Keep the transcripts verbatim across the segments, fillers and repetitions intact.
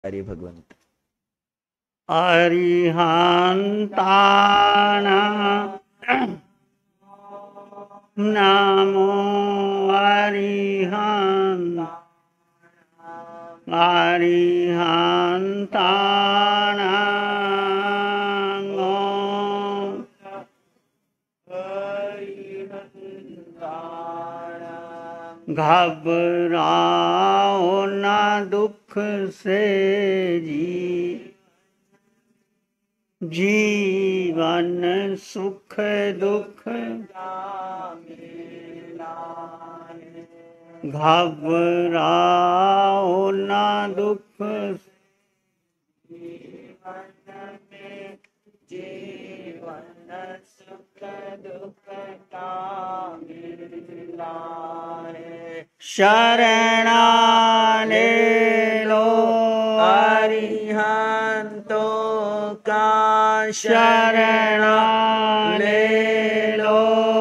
हरि भगवंत अरिहंताण नमो अरिहंत अरिहंताण घबराओ न दुख से जी जीवन सुख दुख घबराओ न दुख जीवन सुख दुख का मिला है। शरणा ले लो अरिहंतों का शरणा ले लो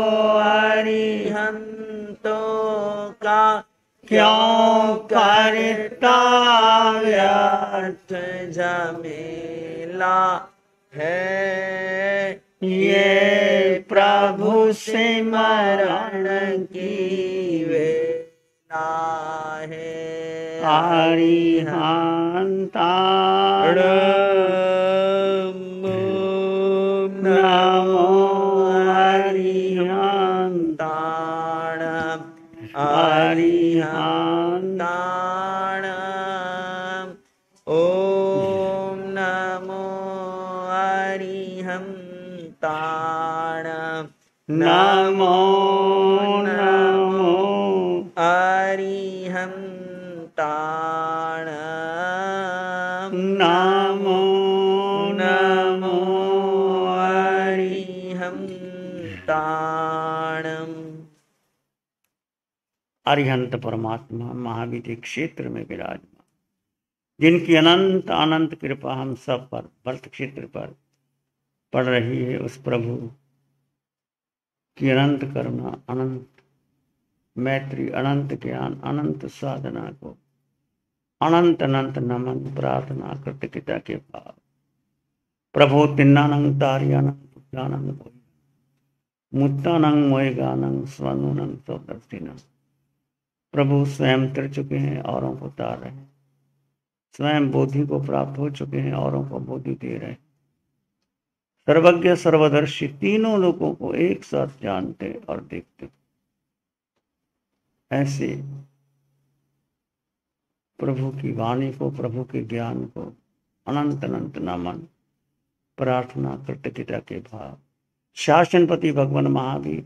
अरिहंतों का क्यों करता व्यर्थ झमेला है ये प्रभु सिमरण की वेला है। अरिहंताण नमो अरिहंताण अरिहंताण ओम नमो अरिहंताण नमो नमो अरिहंताण नमो नमो अरिहंताण। अरिहंत परमात्मा महावीर के क्षेत्र में विराजमान, जिनकी अनंत अनंत कृपा हम सब पर व्रत क्षेत्र पर पड़ रही है, उस प्रभु की अनंत करुणा, अनंत मैत्री, अनंत ज्ञान, अनंत साधना को अनंत अनंत नमन प्रार्थना कृतज्ञता के भाव। प्रभु तिन्नानंग तारियानंग पुत्रानंग मुत्तानंग मोयगानंग स्वनुनंग सौदर्शिनंग। प्रभु स्वयं तर चुके हैं, औरों को तार रहे हैं। स्वयं बोधि को प्राप्त हो चुके हैं, औरों को बोधि दे रहे हैं। सर्वज्ञ सर्वदर्शी, तीनों लोगों को एक साथ जानते और देखते। ऐसे प्रभु की वाणी को, प्रभु के ज्ञान को अनंत अनंत नमन प्रार्थना कृतज्ञता के भाव। शासनपति भगवान महावीर,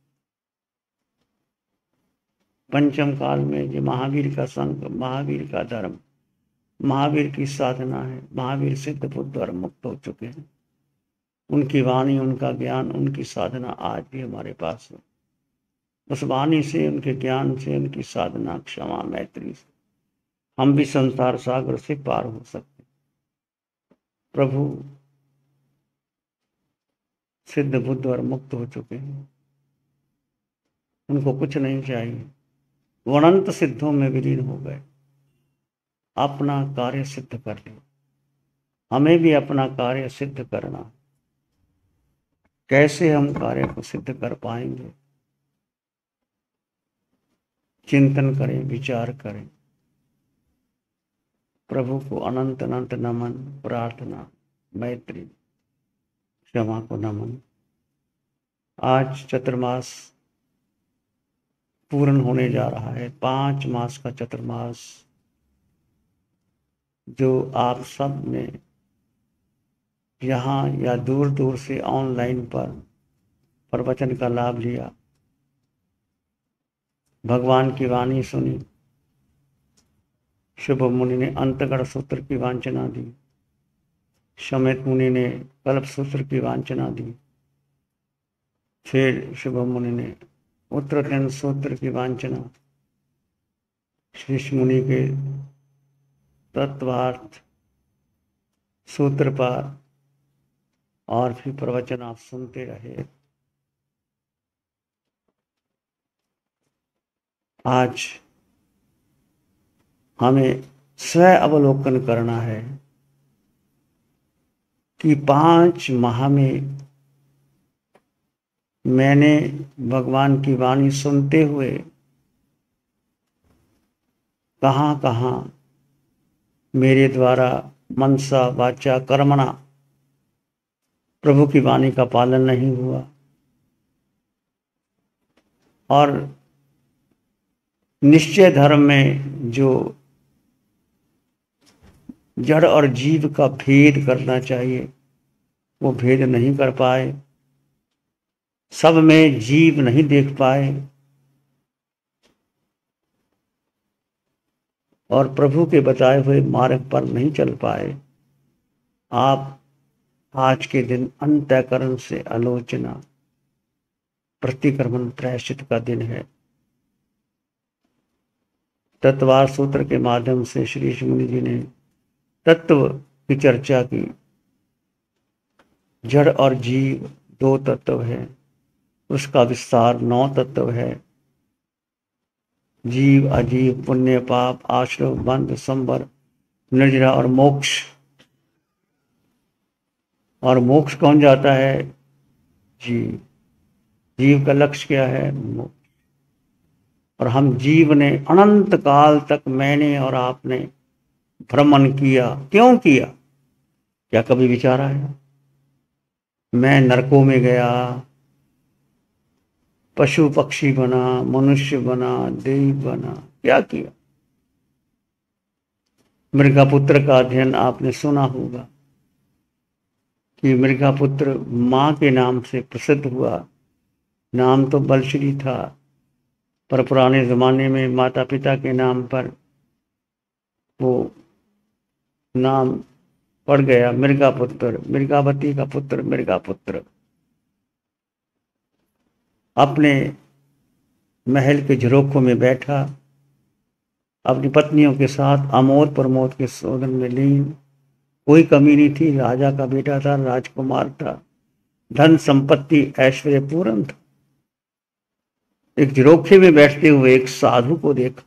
पंचम काल में जो महावीर का संग, महावीर का धर्म, महावीर की साधना है। महावीर सिद्ध बुद्ध और मुक्त हो चुके हैं। उनकी वाणी, उनका ज्ञान, उनकी साधना आज भी हमारे पास है। उस वाणी से, उनके ज्ञान से, उनकी साधना, क्षमा, मैत्री से हम भी संसार सागर से पार हो सकते। प्रभु सिद्ध बुद्ध और मुक्त हो चुके हैं, उनको कुछ नहीं चाहिए। वो अनंत सिद्धों में विलीन हो गए, अपना कार्य सिद्ध कर लिया। हमें भी अपना कार्य सिद्ध करना। कैसे हम कार्य को सिद्ध कर पाएंगे? चिंतन करें, विचार करें। प्रभु को अनंत अनंत नमन प्रार्थना मैत्री क्षमा को नमन। आज चतुर्मास पूर्ण होने जा रहा है। पांच मास का चतुर्मास जो आप सब ने यहाँ या दूर दूर से ऑनलाइन पर प्रवचन का लाभ लिया, भगवान की वाणी सुनी, शुभ मुनि ने अंतगढ़ सूत्र की वांछना दी, शमित मुनि ने कल्प सूत्र की वांछना दी, फिर शुभ मुनि ने उत्तरतन सूत्र की वांछना, शीश मुनि के तत्वार्थ सूत्र पर, और फिर प्रवचन आप सुनते रहे। आज हमें स्व अवलोकन करना है कि पांच माह में मैंने भगवान की वाणी सुनते हुए कहाँ कहाँ मेरे द्वारा मनसा वाचा कर्मणा प्रभु की वाणी का पालन नहीं हुआ, और निश्चय धर्म में जो जड़ और जीव का भेद करना चाहिए वो भेद नहीं कर पाए, सब में जीव नहीं देख पाए, और प्रभु के बताए हुए मार्ग पर नहीं चल पाए। आप आज के दिन अंतःकरण से आलोचना प्रतिक्रमण प्रायश्चित का दिन है। तत्वार सूत्र के माध्यम से श्री मुनि जी ने तत्व की चर्चा की। जड़ और जीव दो तत्व है, उसका विस्तार नौ तत्व है। जीव अजीव, पुण्य पाप, आश्रम बंध संबर निर्जरा और मोक्ष। और मोक्ष कौन जाता है? जीव। जीव का लक्ष्य क्या है? मोक्ष। और हम जीव ने अनंत काल तक मैंने और आपने भ्रमण किया। क्यों किया? क्या कभी विचार आया? मैं नरकों में गया, पशु पक्षी बना, मनुष्य बना, देव बना। क्या किया? मृगापुत्र का अध्ययन आपने सुना होगा कि मृगापुत्र मां के नाम से प्रसिद्ध हुआ। नाम तो बलश्री था, पर पुराने जमाने में माता पिता के नाम पर वो नाम पड़ गया मृगापुत्र। मृगावती का पुत्र मृगापुत्र अपने महल के झरोखों में बैठा, अपनी पत्नियों के साथ आमोद प्रमोद के सौदन में लीन। कोई कमी नहीं थी। राजा का बेटा था, राजकुमार था, धन संपत्ति ऐश्वर्य पूर्ण था। एक झरोखे में बैठते हुए एक साधु को देखा।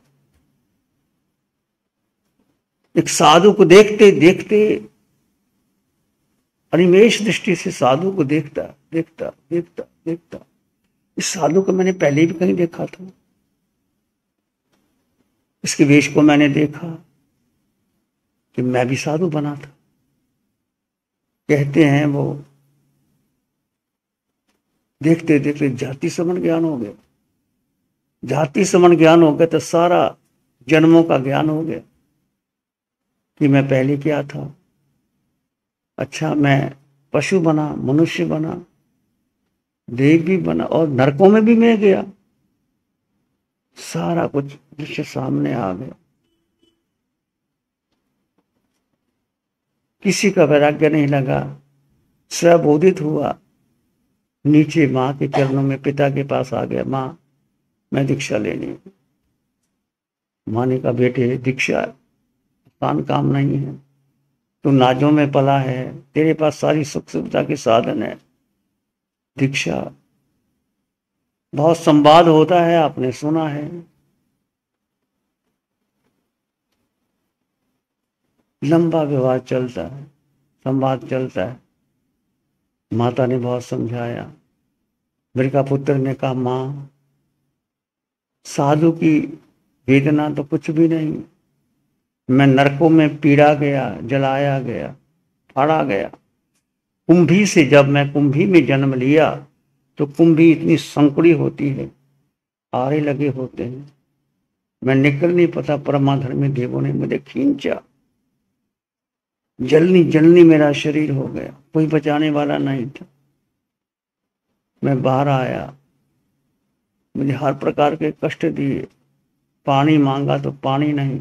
एक साधु को देखते देखते अनिमेष दृष्टि से साधु को देखता देखता देखता देखता इस साधु को मैंने पहले भी कहीं देखा था। इसके वेश को मैंने देखा कि मैं भी साधु बना था। कहते हैं वो देखते देखते जाति समन ज्ञान हो गया। जाति समन ज्ञान हो गया तो सारा जन्मों का ज्ञान हो गया कि मैं पहले क्या था। अच्छा, मैं पशु बना, मनुष्य बना, देव भी बना, और नरकों में भी मैं गया। सारा कुछ दृश्य सामने आ गया। किसी का वैराग्य नहीं लगा, स्वबोधित हुआ। नीचे माँ के चरणों में पिता के पास आ गया, माँ मैं दीक्षा लेनी। माँ ने कहा बेटे दीक्षा आसान काम नहीं है, तू नाजों में पला है, तेरे पास सारी सुख सुविधा के साधन है। दीक्षा बहुत संवाद होता है, आपने सुना है। लंबा विवाद चलता है, संवाद चलता है। माता ने बहुत समझाया। मृगापुत्र ने कहा माँ साधु की वेदना तो कुछ भी नहीं। मैं नरकों में पीड़ा गया, जलाया गया, फाड़ा गया। कुंभी से जब मैं कुंभी में जन्म लिया तो कुंभी इतनी संकड़ी होती है, आरे लगे होते हैं, मैं निकल नहीं पता। परमाधर्मी देवों ने मुझे खींचा, जलनी जलनी मेरा शरीर हो गया, कोई बचाने वाला नहीं था। मैं बाहर आया, मुझे हर प्रकार के कष्ट दिए। पानी मांगा तो पानी नहीं,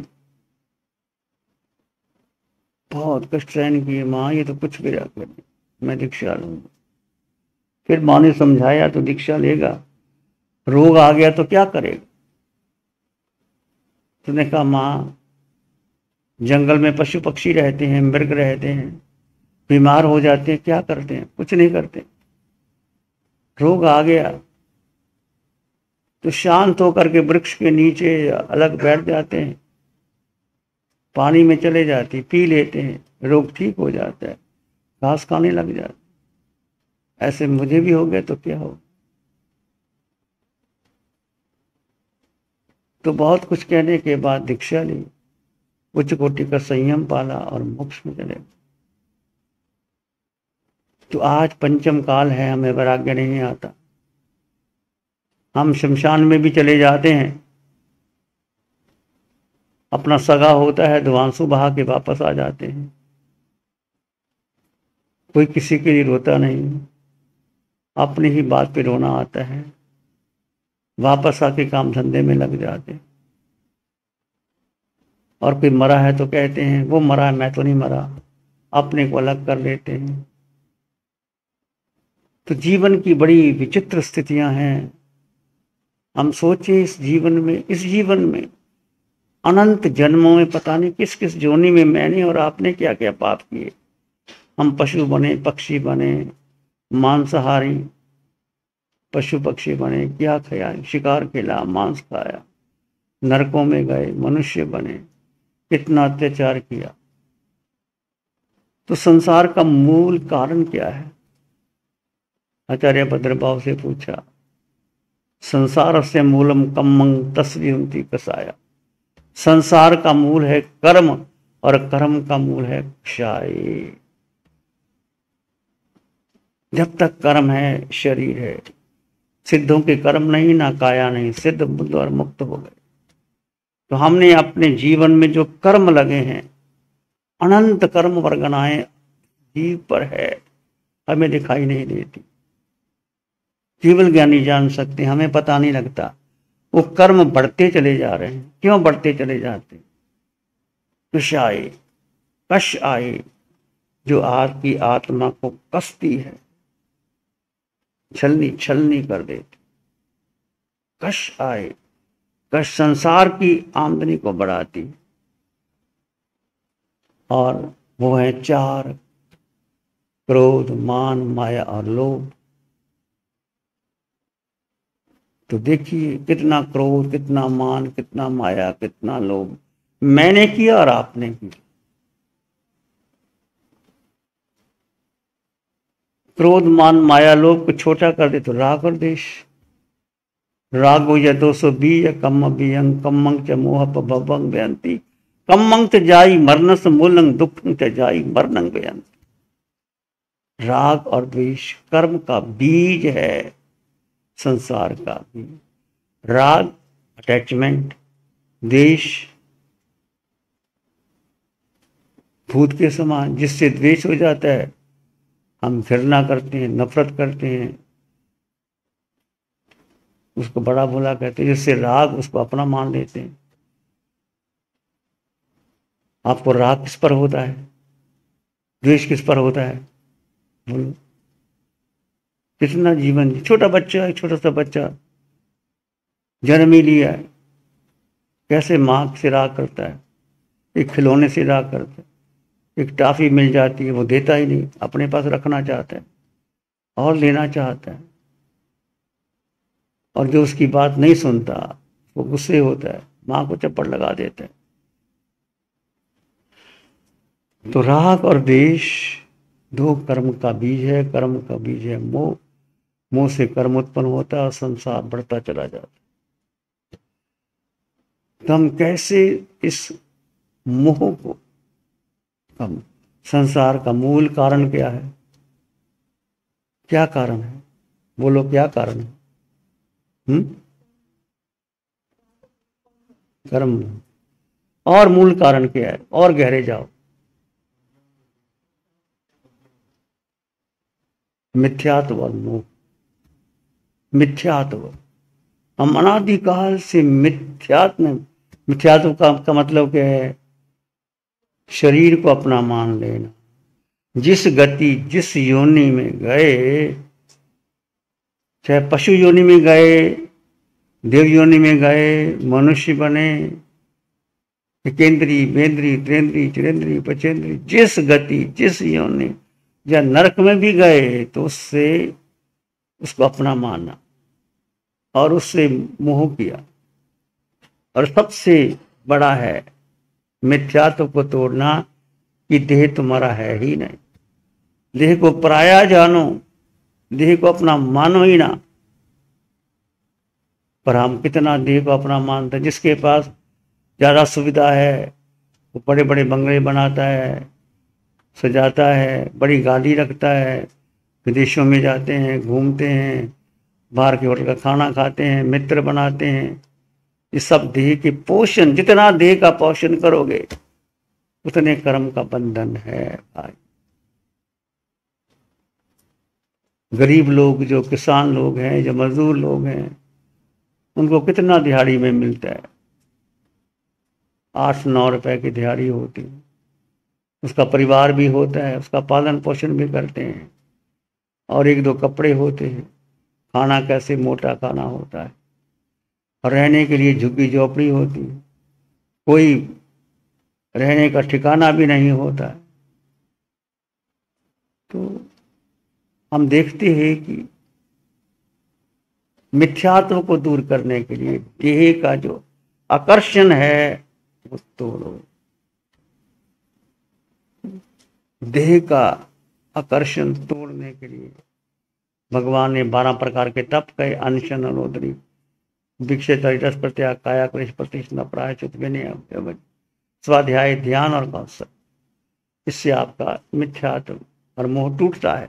बहुत कष्ट सहन किए। माँ ये तो कुछ भी रख ले, मैं दीक्षा लूंगा। फिर माँ ने समझाया तो दीक्षा लेगा। रोग आ गया तो क्या करेगा? उसने कहा माँ जंगल में पशु पक्षी रहते हैं, मृग रहते हैं, बीमार हो जाते हैं, क्या करते हैं? कुछ नहीं करते। रोग आ गया तो शांत होकर के वृक्ष के नीचे अलग बैठ जाते हैं, पानी में चले जाती, पी लेते हैं, रोग ठीक हो जाता है, घास खाने लग जाते। ऐसे मुझे भी हो गया तो क्या हो। तो बहुत कुछ कहने के बाद दीक्षा ली, उच्च कोटि का संयम पाला और मोक्ष में चले। तो आज पंचम काल है, हमें वैराग्य नहीं आता। हम शमशान में भी चले जाते हैं, अपना सगा होता है तो आंसू बहा के वापस आ जाते हैं, कोई किसी के लिए रोता नहीं, अपनी ही बात पे रोना आता है, वापस आके काम धंधे में लग जाते। और कोई मरा है तो कहते हैं वो मरा है, मैं तो नहीं मरा, अपने को अलग कर लेते हैं। तो जीवन की बड़ी विचित्र स्थितियां हैं। हम सोचें इस जीवन में इस जीवन में अनंत जन्मों में पता नहीं किस किस जोनी में मैंने और आपने क्या क्या पाप किए। हम पशु बने, पक्षी बने, मांसाहारी पशु पक्षी बने, क्या खाया, शिकार खेला, मांस खाया, नरकों में गए, मनुष्य बने, कितना अत्याचार किया। तो संसार का मूल कारण क्या है? आचार्य भद्रभाव से पूछा, संसार से मूलम कम्मं तस्विंति कसाया। संसार का मूल है कर्म और कर्म का मूल है क्षय। जब तक कर्म है शरीर है। सिद्धों के कर्म नहीं, ना काया नहीं, सिद्ध बुद्ध और मुक्त हो गए। तो हमने अपने जीवन में जो कर्म लगे हैं, अनंत कर्म वर्गनाएं जीव पर है, हमें दिखाई नहीं देती। केवल ज्ञानी जान सकते, हमें पता नहीं लगता। वो कर्म बढ़ते चले जा रहे हैं। क्यों बढ़ते चले जाते? कश आए कश आए जो आपकी आत्मा को कसती है, छलनी छलनी कर देती। कश आए, कश संसार की आमदनी को बढ़ाती। और वो है चार, क्रोध, मान, माया और लोभ। तो देखिए कितना क्रोध, कितना मान, कितना माया, कितना लोभ मैंने किया और आपने किया। क्रोध, मान, माया, लोभ को छोटा कर दे तो राग और देश। रागो या दो सौ बीस कम बियंग कमंग च मोह भवंग बेअंती कमंग च जाई मरनस मूलंग दुखंग च जाई मरनंग बेअंती। राग और द्वेष कर्म का बीज है, संसार का बीज। राग अटैचमेंट, द्वेष भूत के समान, जिससे द्वेष हो जाता है हम घृणा करते हैं, नफरत करते हैं, उसको बड़ा भूला कहते हैं। जिससे राग, उसको अपना मान लेते हैं। आपको राग किस पर होता है, द्वेष किस पर होता है? बोलो। कितना जीवन, छोटा बच्चा, एक छोटा सा बच्चा जन्म ही लिया है, कैसे माँ से राग करता है, एक खिलौने से राग करता है। एक टॉफी मिल जाती है, वो देता ही नहीं, अपने पास रखना चाहता है और लेना चाहता है। और जो उसकी बात नहीं सुनता वो गुस्से होता है, माँ को चप्पड़ लगा देता है। तो राग और द्वेष दो कर्म का बीज है। कर्म का बीज है मोह। मोह से कर्म उत्पन्न होता है और संसार बढ़ता चला जाता है। तो हम कैसे इस मोह को कम, संसार का मूल कारण क्या है? क्या कारण है? बोलो, क्या कारण है? हम्म कर्म। और मूल कारण क्या है? और गहरे जाओ। मिथ्यात्व और मोह। मिथ्यात्व, हम अनादिकाल से मिथ्यात्व मिथ्यात्व का, का मतलब क्या है? शरीर को अपना मान लेना। जिस गति, जिस योनि में गए, चाहे पशु योनि में गए, देव योनि में गए, मनुष्य बने, एकेंद्री, बेंद्री, त्रेंद्री, चिरेंद्री, पचेंद्री, जिस गति, जिस योनि, या नरक में भी गए तो उससे उसको अपना मानना और उससे मोह किया। और सबसे बड़ा है मिथ्यात्व को तोड़ना कि देह तुम्हारा है ही नहीं। देह को पराया जानो, देह को अपना मानो ही ना। पर हम कितना देह को अपना मानते हैं। जिसके पास ज्यादा सुविधा है वो बड़े बड़े बंगले बनाता है, सजाता है, बड़ी गाड़ी रखता है, विदेशों में जाते हैं, घूमते हैं, बाहर के होटल का खाना खाते हैं, मित्र बनाते हैं। ये सब देह के पोषण, जितना देह का पोषण करोगे उतने कर्म का बंधन है भाई। गरीब लोग, जो किसान लोग हैं, जो मजदूर लोग हैं, उनको कितना दिहाड़ी में मिलता है? आठ नौ रुपए की दिहाड़ी होती है। उसका परिवार भी होता है, उसका पालन पोषण भी करते हैं, और एक दो कपड़े होते हैं। खाना कैसे मोटा खाना होता है, और रहने के लिए झुग्गी झोपड़ी होती है। कोई रहने का ठिकाना भी नहीं होता है। तो हम देखते हैं कि मिथ्यात्व को दूर करने के लिए देह का जो आकर्षण है वो तोड़ो। देह का आकर्षण तोड़ने के लिए भगवान ने बारह प्रकार के तप कहे। अनशन, अनोदरी, दीक्षित, रस प्रत्याग, काया क्लेश प्रतिष्ठा, प्रायश्चित, विनय, स्वाध्याय, ध्यान और कौशल। इससे आपका मिथ्यात्व और मोह टूटता है।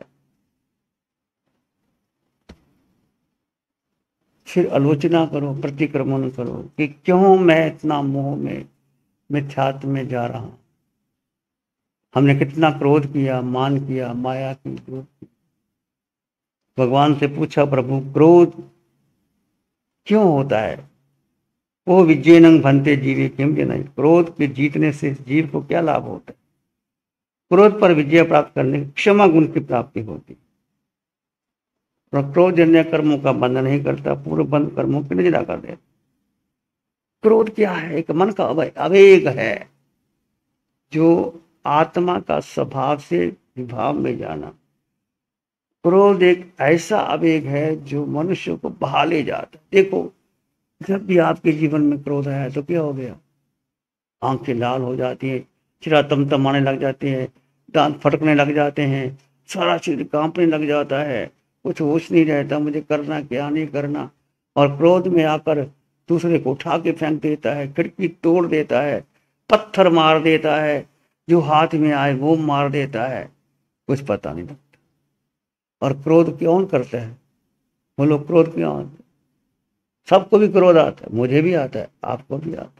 फिर आलोचना करो, प्रतिक्रमण करो कि क्यों मैं इतना मोह में, मिथ्यात्व में जा रहा हूं। हमने कितना क्रोध किया, मान किया, माया की, क्रोध की। भगवान से पूछा, प्रभु क्रोध क्यों होता है? वो विजयनं भन्ते जीवे किम जनय। क्रोध के जीतने से जीव को क्या लाभ होता है? क्रोध पर विजय प्राप्त करने क्षमा गुण की प्राप्ति होती है। क्रोध जन्य कर्मों का बंधन नहीं करता, पूर्व बंध कर्मों की निजरा कर देता। क्रोध क्या है? एक मन का आवेग है, जो आत्मा का स्वभाव से विभाव में जाना। क्रोध एक ऐसा आवेग है जो मनुष्य को बहा ले जाता है। देखो, जब भी आपके जीवन में क्रोध आया तो क्या हो गया? आंखें लाल हो जाती है, चिरा तमतमाने लग जाते हैं, दांत फटकने लग जाते हैं, सारा शरीर कांपने लग जाता है, कुछ होश नहीं रहता, मुझे करना क्या नहीं करना। और क्रोध में आकर दूसरे को उठा के फेंक देता है, खिड़की तोड़ देता है, पत्थर मार देता है, जो हाथ में आए वो मार देता है, कुछ पता नहीं लगता। और क्रोध क्यों करता है? बोलो, क्रोध क्यों आता है? सबको भी क्रोध आता है, मुझे भी आता है, आपको भी आता है।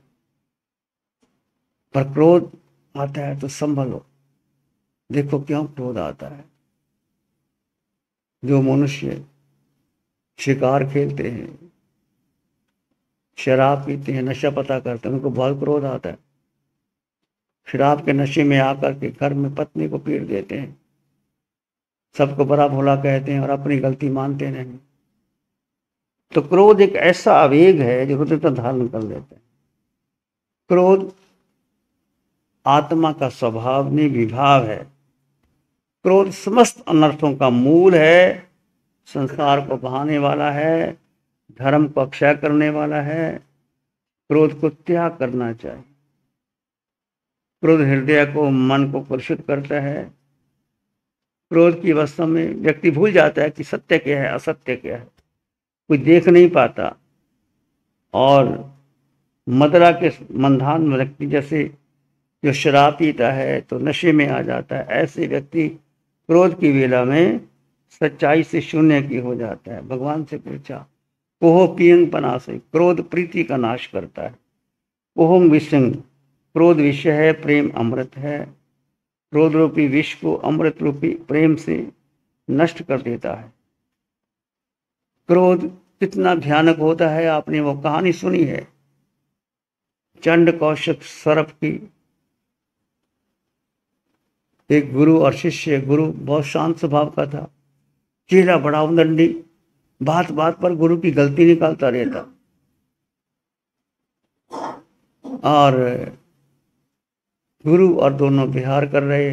पर क्रोध आता है तो संभलो। देखो क्यों क्रोध आता है। जो मनुष्य शिकार खेलते हैं, शराब पीते हैं, नशा पता करते हैं, उनको बहुत क्रोध आता है। शराब के नशे में आकर के घर में पत्नी को पीट देते हैं, सबको बड़ा भोला कहते हैं और अपनी गलती मानते नहीं। तो क्रोध एक ऐसा आवेग है जो हृदय धारण कर लेता है। क्रोध आत्मा का स्वभाव नहीं, विभाव है। क्रोध समस्त अनर्थों का मूल है, संसार को बहाने वाला है, धर्म को अक्षय करने वाला है। क्रोध को त्याग करना चाहिए। क्रोध हृदय को, मन को कलुषित करता है। क्रोध की अवस्था में व्यक्ति भूल जाता है कि सत्य क्या है, असत्य क्या है, कोई देख नहीं पाता। और मदरा के मंधान व्यक्ति जैसे जो शराब पीता है तो नशे में आ जाता है, ऐसे व्यक्ति क्रोध की वेला में सच्चाई से शून्य की हो जाता है। भगवान से पूछा, कोह पियंग पनासे, क्रोध प्रीति का नाश करता है। कोहम विषंग, क्रोध विषय है, प्रेम अमृत है। क्रोध रूपी विष को अमृत रूपी प्रेम से नष्ट कर देता है। क्रोध कितना भयानक होता है, आपने वो कहानी सुनी है चंड कौशिक सर्प की। एक गुरु और शिष्य, गुरु बहुत शांत स्वभाव का था, चेला बड़ा उदंडी, बात बात पर गुरु की गलती निकालता रहता। और गुरु और दोनों विहार कर रहे।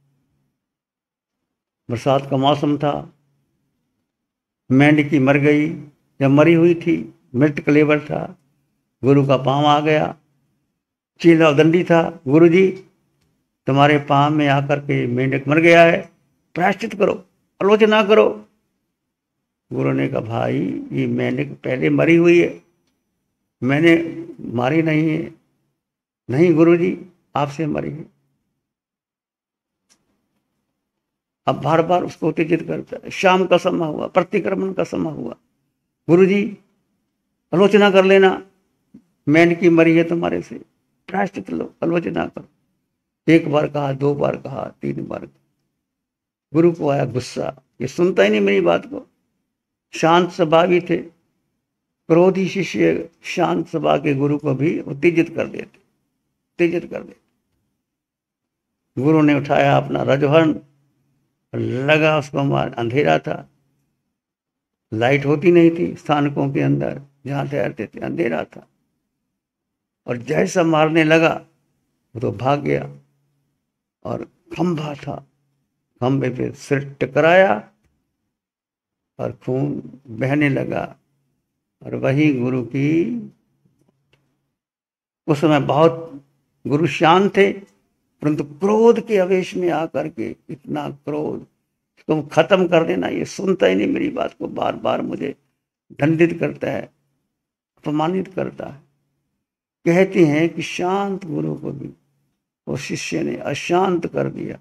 बरसात का मौसम था, मेंढकी मर गई, जब मरी हुई थी, मृत कलेवर था। गुरु का पांव आ गया, चेला दंडी था, गुरु जी तुम्हारे पाँव में आकर के मेंढक मर गया है, प्रायश्चित करो, आलोचना करो। गुरु ने कहा भाई ये मेंढक पहले मरी हुई है, मैंने मारी नहीं है। नहीं गुरु जी आपसे मरी है। अब बार बार उसको उत्तेजित करता है। शाम का समय हुआ, प्रतिक्रमण का समय हुआ, गुरु जी आलोचना कर लेना, मेंढकी मरी है तुम्हारे से, प्रायश्चित लो, आलोचना करो। एक बार कहा, दो बार कहा, तीन बार कहा। गुरु को आया गुस्सा, ये सुनता ही नहीं मेरी बात को। शांत स्वभावी थे, क्रोधी शिष्य शांत स्वभाव के गुरु को भी उत्तेजित कर देते, उत्तेजित कर देते। गुरु ने उठाया अपना रजोहन, लगा उसको मार। अंधेरा था, लाइट होती नहीं थी स्थानकों के अंदर जहां ठहरते थे, अंधेरा था। और जैसा मारने लगा वो तो भाग गया, और खंभा था, खंभे पे सिर टकराया और खून बहने लगा। और वही गुरु की, उस समय बहुत गुरु शांत थे, परंतु क्रोध के आवेश में आकर के इतना क्रोध, तुम खत्म कर देना, ये सुनता ही नहीं मेरी बात को, बार बार मुझे दंडित करता है, अपमानित करता है। कहते हैं कि शांत गुरु को भी वो शिष्य ने अशांत कर दिया,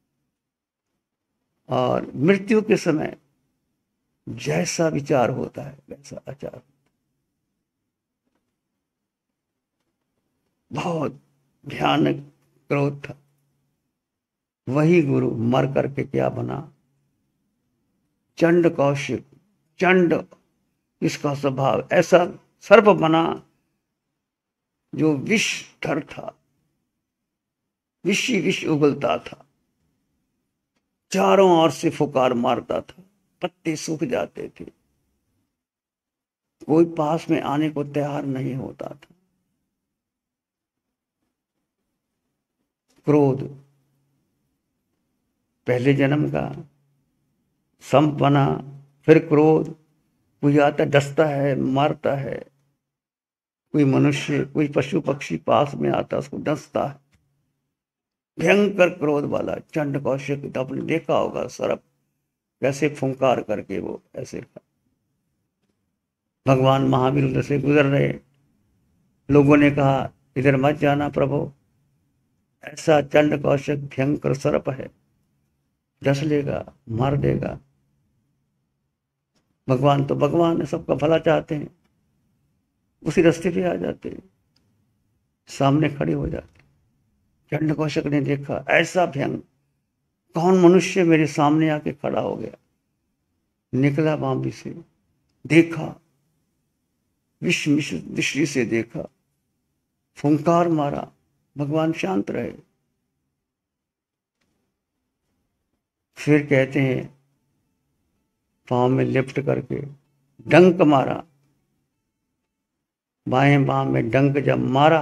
और मृत्यु के समय जैसा विचार होता है वैसा आचार। बहुत भयानक क्रोध था। वही गुरु मर करके क्या बना? चंड कौशिक। चंड इसका स्वभाव ऐसा सर्प बना जो विषधर था, विष विष उगलता था, चारों ओर से फुकार मारता था, पत्ते सूख जाते थे, कोई पास में आने को तैयार नहीं होता था। क्रोध पहले जन्म का संप बना, फिर क्रोध, कोई आता डसता है, मारता है, कोई मनुष्य, कोई पशु पक्षी पास में आता उसको डसता है। भयंकर क्रोध वाला चंड कौशिक, तो आपने देखा होगा सर्प कैसे फुंकार करके वो ऐसे। भगवान महावीर उधर से गुजर रहे, लोगों ने कहा इधर मत जाना प्रभु, ऐसा चंड कौशिक भयंकर सर्प है, डस लेगा, मार देगा। भगवान तो भगवान है, सबका भला चाहते हैं, उसी रास्ते पे आ जाते हैं, सामने खड़े हो जाते। चंड कौशिक ने देखा ऐसा भयंकर, कौन मनुष्य मेरे सामने आके खड़ा हो गया। निकला बांबी से, देखा, विष मिश दृष्टि से देखा, फुंकार मारा, भगवान शांत रहे। फिर कहते हैं पांव में लिपट करके डंक मारा, बाएं पांव में डंक जब मारा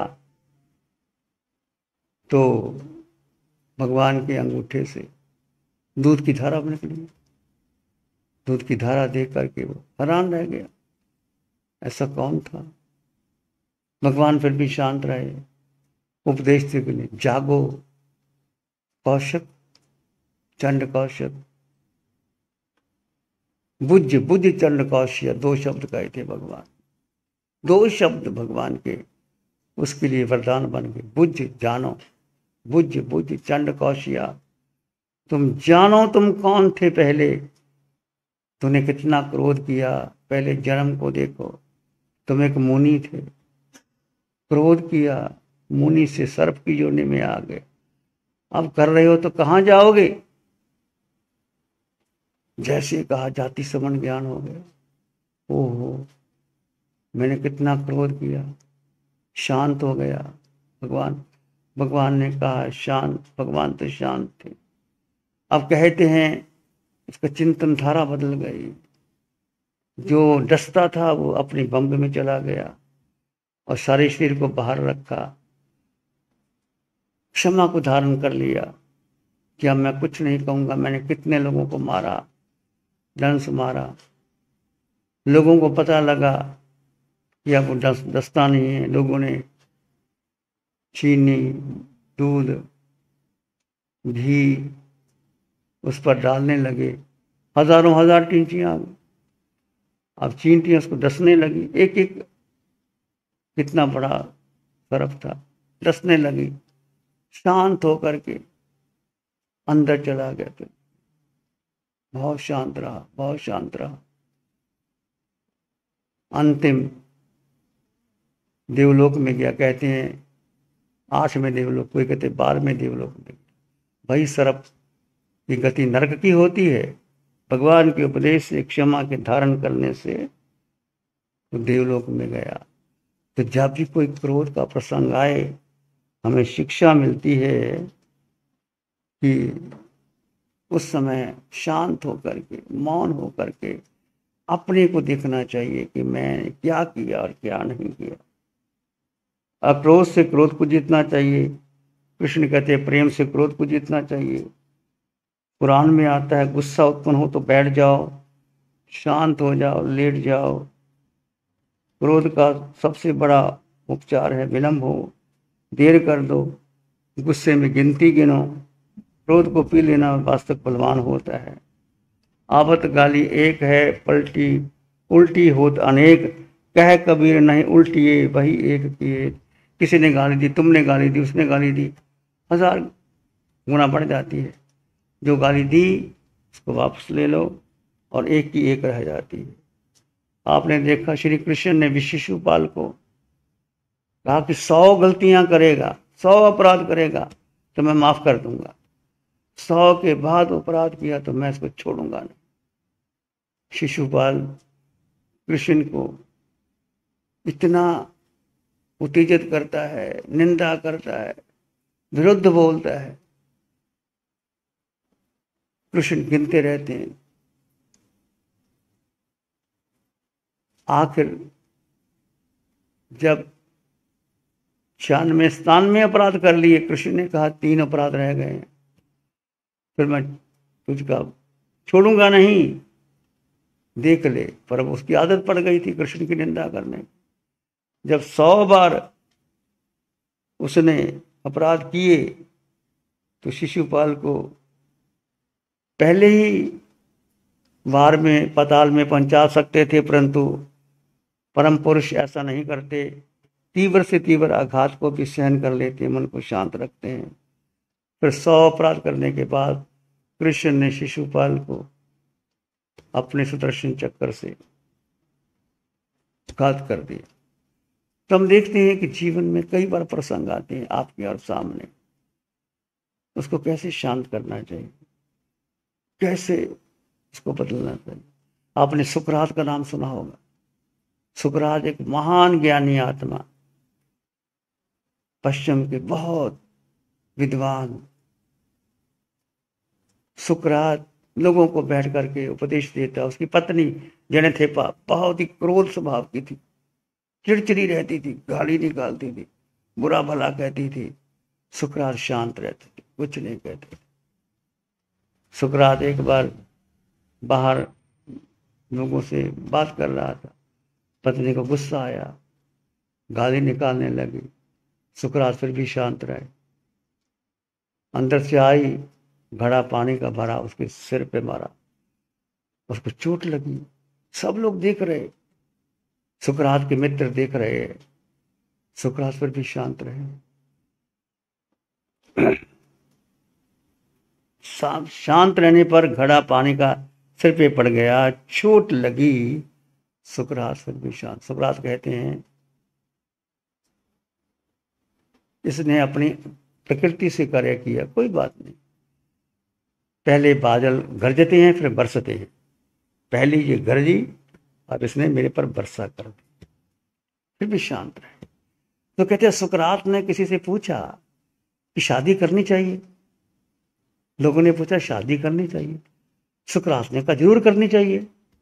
तो भगवान के अंगूठे से दूध की धारा निकली। दूध की धारा देख करके वो हैरान रह गया, ऐसा कौन था। भगवान फिर भी शांत रहे, उपदेश देने, जागो कौशिक, चंड कौशिक, बुझ बुझ चंड कौशिया, दो शब्द कहे थे भगवान, दो शब्द भगवान के उसके लिए वरदान बन गए। बुझ, जानो, बुझ बुझ चंड कौशिया, तुम जानो तुम कौन थे पहले, तूने कितना क्रोध किया, पहले जन्म को देखो, तुम एक मुनि थे, क्रोध किया, मुनि से सर्प की योनि में आ गए, अब कर रहे हो तो कहां जाओगे। जैसे कहा जाति समन ज्ञान हो गया। ओहो, मैंने कितना क्रोध किया, शांत हो गया। भगवान भगवान ने कहा शांत, भगवान तो शांत थे। अब कहते हैं उसका चिंतन धारा बदल गई, जो डसता था वो अपनी बम्ब में चला गया और सारे शरीर को बाहर रखा, क्षमा को धारण कर लिया कि अब मैं कुछ नहीं कहूंगा, मैंने कितने लोगों को मारा, डंस मारा, लोगों को पता लगा कि अब वो डस दस्ता नहीं है, लोगों ने चीनी, दूध, घी उस पर डालने लगे। हजारों हजार चींटियां आ गई। अब चींटियां उसको डसने लगी। एक एक कितना बड़ा सर्प था, डसने लगी। शांत होकर के अंदर चला गया। तो बहुत शांत रहा, बहुत शांत रहा। अंतिम देवलोक में गया। कहते हैं आठवें देवलोक, कोई कहते बारहवें देवलोक में। वही सर्प की गति नरक की होती है। भगवान के उपदेश से, क्षमा के धारण करने से तो देवलोक में गया। तो जब भी कोई क्रोध का प्रसंग आए, हमें शिक्षा मिलती है कि उस समय शांत होकर के, मौन होकर के अपने को देखना चाहिए कि मैंने क्या किया और क्या नहीं किया। अक्रोध से क्रोध को जीतना चाहिए। कृष्ण कहते हैं प्रेम से क्रोध को जीतना चाहिए। कुरान में आता है गुस्सा उत्पन्न हो तो बैठ जाओ, शांत हो जाओ, लेट जाओ। क्रोध का सबसे बड़ा उपचार है विलंब हो, देर कर दो, गुस्से में गिनती गिनो। क्रोध को पी लेना वास्तविक बलवान होता है। आवत गाली एक है, पलटी उल्टी होत अनेक। कह कबीर नहीं उल्टिए वही एक किए। किसी ने गाली दी, तुमने गाली दी, उसने गाली दी, हजार गुना बढ़ जाती है। जो गाली दी उसको वापस ले लो और एक की एक रह जाती है। आपने देखा श्री कृष्ण ने भी शिशुपाल को कहा कि सौ गलतियां करेगा, सौ अपराध करेगा तो मैं माफ कर दूंगा, सौ के बाद अपराध किया तो मैं इसको छोड़ूंगा नहीं। शिशुपाल कृष्ण को इतना उत्तेजित करता है, निंदा करता है, विरुद्ध बोलता है। कृष्ण गिनते रहते हैं। आखिर जब छियानवे सतानवे अपराध कर लिए, कृष्ण ने कहा तीन अपराध रह गए हैं, फिर मैं तुझका छोड़ूंगा नहीं, देख ले। पर अब उसकी आदत पड़ गई थी कृष्ण की निंदा करने। जब सौ बार उसने अपराध किए तो शिशुपाल को पहले ही वार में, पाताल में पहुंचा सकते थे, परंतु परम पुरुष ऐसा नहीं करते। तीव्र से तीव्र आघात को भी सहन कर लेते, मन को शांत रखते हैं। फिर सौ अपराध करने के बाद कृष्ण ने शिशुपाल को अपने सुदर्शन चक्कर से घात कर दिया। तो हम देखते हैं कि जीवन में कई बार प्रसंग आते हैं आपके और सामने, उसको कैसे शांत करना चाहिए, कैसे इसको बदलना चाहिए। आपने सुकरात का नाम सुना होगा। सुकरात एक महान ज्ञानी आत्मा, पश्चिम के बहुत विद्वान। सुकरात लोगों को बैठ करके उपदेश देता। उसकी पत्नी जनेथेपा बहुत ही क्रोध स्वभाव की थी, चिड़चिड़ी रहती थी, गाली निकालती थी, बुरा भला कहती थी। सुकरात शांत रहते थे, कुछ नहीं कहते। सुकरात एक बार बाहर लोगों से बात कर रहा था, पत्नी को गुस्सा आया, गाली निकालने लगी। सुकरात फिर भी शांत रहे। अंदर से आई, घड़ा पानी का भरा, उसके सिर पे मारा, उसको चोट लगी। सब लोग देख रहे, सुकरात के मित्र देख रहे। सुकरात फिर भी शांत रहे। शांत रहने पर घड़ा पानी का सिर पे पड़ गया, चोट लगी, सुकरात फिर भी शांत। सुकरात कहते हैं इसने अपनी प्रकृति से कार्य किया, कोई बात नहीं। पहले बादल गरजते हैं फिर बरसते हैं, पहले ये गरजी, अब इसने मेरे पर वर्षा कर दी, फिर भी शांत रहे। तो कहते हैं सुकरात ने किसी से पूछा कि शादी करनी चाहिए। लोगों ने पूछा शादी करनी चाहिए। सुकरात ने कहा जरूर करनी चाहिए।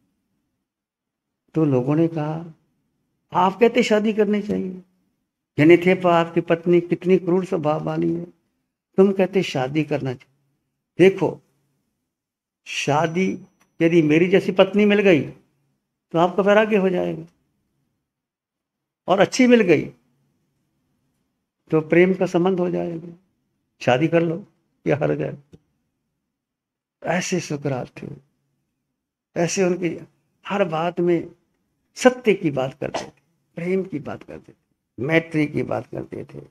तो लोगों ने कहा आप कहते शादी करनी चाहिए, जनेथेपा आपकी पत्नी कितनी क्रूर स्वभाव वाली है, तुम कहते शादी करना चाहिए। देखो, शादी यदि मेरी जैसी पत्नी मिल गई तो आपका वैराग्य हो जाएगा, और अच्छी मिल गई तो प्रेम का संबंध हो जाएगा, शादी कर लो, क्या हर्ज है। ऐसे सुकरात थे, ऐसे उनकी हर बात में सत्य की बात करते थे, प्रेम की बात करते थे, मैत्री की बात करते थे।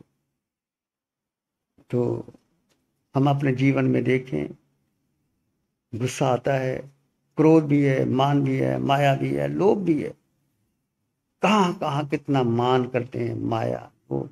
तो हम अपने जीवन में देखें, गुस्सा आता है, क्रोध भी है, मान भी है, माया भी है, लोभ भी है। कहाँ कहाँ कितना मान करते हैं, माया वो।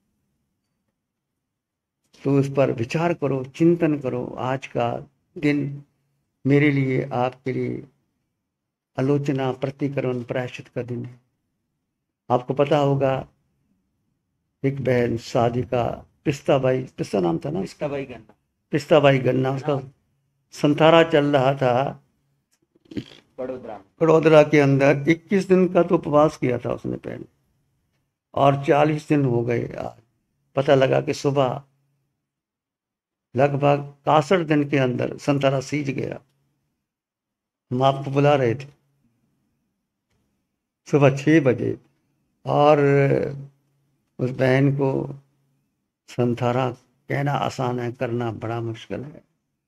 तो उस पर विचार करो, चिंतन करो। आज का दिन मेरे लिए, आपके लिए आलोचना, प्रतिकरण, प्रायश्चित का दिन है। आपको पता होगा, एक बहन साधिका, पिस्ताबाई, पिस्ता नाम था ना, पिस्ताबाई गन्ना, पिस्ताबाई गन्ना, उसका संथारा चल रहा था बड़ोदरा बड़ोदरा के अंदर। इक्कीस दिन का तो उपवास किया था उसने पहले, और चालीस दिन हो गए। आज पता लगा कि सुबह लगभग इकसठ दिन के अंदर संतरा सीज गया। हम आपको बुला रहे थे सुबह छह बजे, और उस बहन को संथारा कहना आसान है, करना बड़ा मुश्किल है।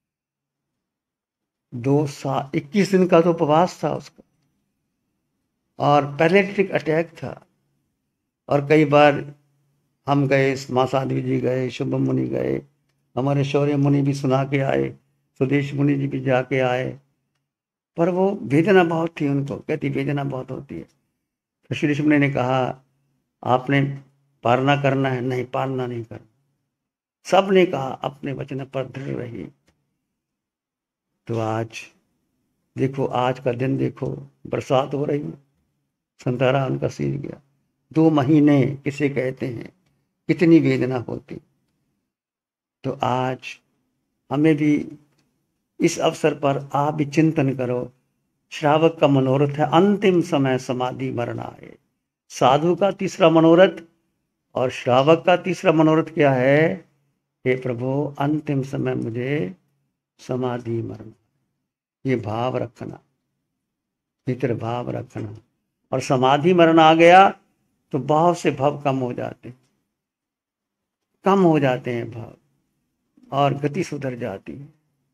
दो साल इक्कीस दिन का तो उपवास था उसका, और पैरालिटिक अटैक था। और कई बार हम गए, माँ साध्वी जी गए, शुभम मुनि गए, हमारे शौर्य मुनि भी सुना के आए, सुदेश मुनि जी भी जाके आए, पर वो वेदना बहुत थी उनको। कहती वेदना बहुत होती है। तो श्री मुनि ने कहा, आपने पालना करना है? नहीं, पालना नहीं करना। सब ने कहा अपने वचन पर दृढ़ रहिए। तो आज देखो, आज का दिन देखो, बरसात हो रही है, संतारा उनका सीज गया। दो महीने किसे कहते हैं, कितनी वेदना होती। तो आज हमें भी इस अवसर पर आप भी चिंतन करो। श्रावक का मनोरथ है अंतिम समय समाधि मरना है। साधु का तीसरा मनोरथ और श्रावक का तीसरा मनोरथ क्या है? हे प्रभु, अंतिम समय मुझे समाधि मरना। ये भाव रखना, भीतर भाव रखना। और समाधि मरण आ गया तो बहुत से भाव कम हो जाते कम हो जाते हैं भाव, और गति सुधर जाती है।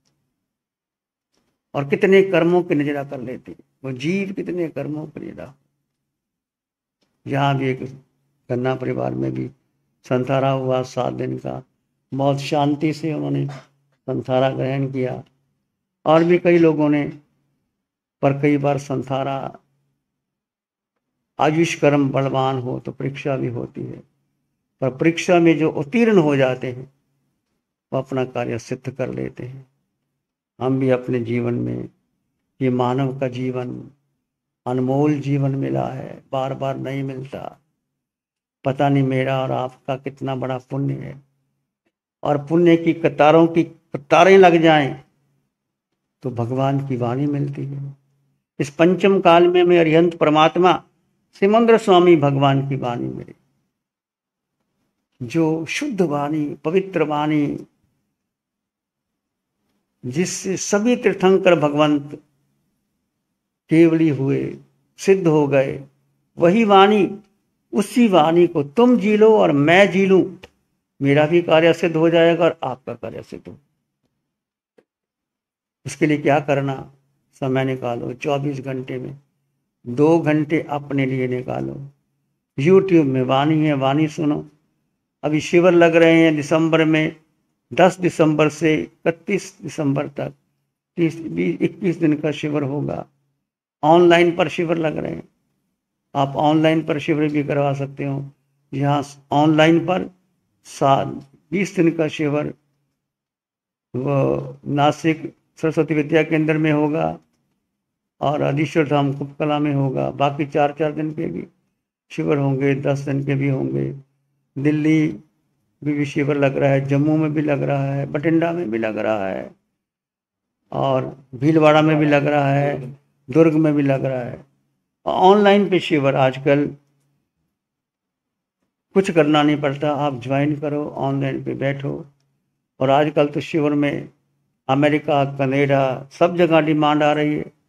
और कितने कर्मों की निजरा कर लेती है वो जीव, कितने कर्मों की निजरा। यहाँ भी एक गन्ना परिवार में भी संथारा हुआ, सात दिन का, बहुत शांति से उन्होंने संथारा ग्रहण किया। और भी कई लोगों ने, पर कई बार संथारा आयुष कर्म बलवान हो तो परीक्षा भी होती है, पर परीक्षा में जो उत्तीर्ण हो जाते हैं वो अपना कार्य सिद्ध कर लेते हैं। हम भी अपने जीवन में, ये मानव का जीवन अनमोल जीवन मिला है, बार बार नहीं मिलता। पता नहीं मेरा और आपका कितना बड़ा पुण्य है, और पुण्य की कतारों की कतारें लग जाएं तो भगवान की वाणी मिलती है। इस पंचम काल में मैं अरिहंत परमात्मा सिमंद्र स्वामी भगवान की वाणी मिली, जो शुद्ध वाणी, पवित्र वाणी, जिससे सभी तीर्थंकर भगवंत केवली हुए, सिद्ध हो गए। वही वाणी, उसी वाणी को तुम जी लो और मैं जी लूं, मेरा भी कार्य सिद्ध हो जाएगा और आपका कार्य सिद्ध हो। उसके लिए क्या करना? समय निकालो, चौबीस घंटे में दो घंटे अपने लिए निकालो। यूट्यूब में वाणी है, वाणी सुनो। अभी शिविर लग रहे हैं दिसंबर में, दस दिसंबर से इकतीस दिसंबर तक तीस बीस इक्कीस दिन का शिविर होगा। ऑनलाइन पर शिविर लग रहे हैं, आप ऑनलाइन पर शिविर भी करवा सकते हो। यहाँ ऑनलाइन पर सात बीस दिन का शिविर वो नासिक सरस्वती विद्या केंद्र में होगा, और अधीश्वर धाम कुपकला में होगा। बाकी चार चार दिन के भी शिविर होंगे, दस दिन के भी होंगे। दिल्ली भी, भी शिविर लग रहा है, जम्मू में भी लग रहा है, बठिंडा में भी लग रहा है, और भीलवाड़ा में भी लग रहा है, दुर्ग में भी लग रहा है। ऑनलाइन पे शिविर, आजकल कुछ करना नहीं पड़ता, आप ज्वाइन करो, ऑनलाइन पे बैठो। और आजकल तो शिविर में अमेरिका, कनाडा, सब जगह डिमांड आ रही है।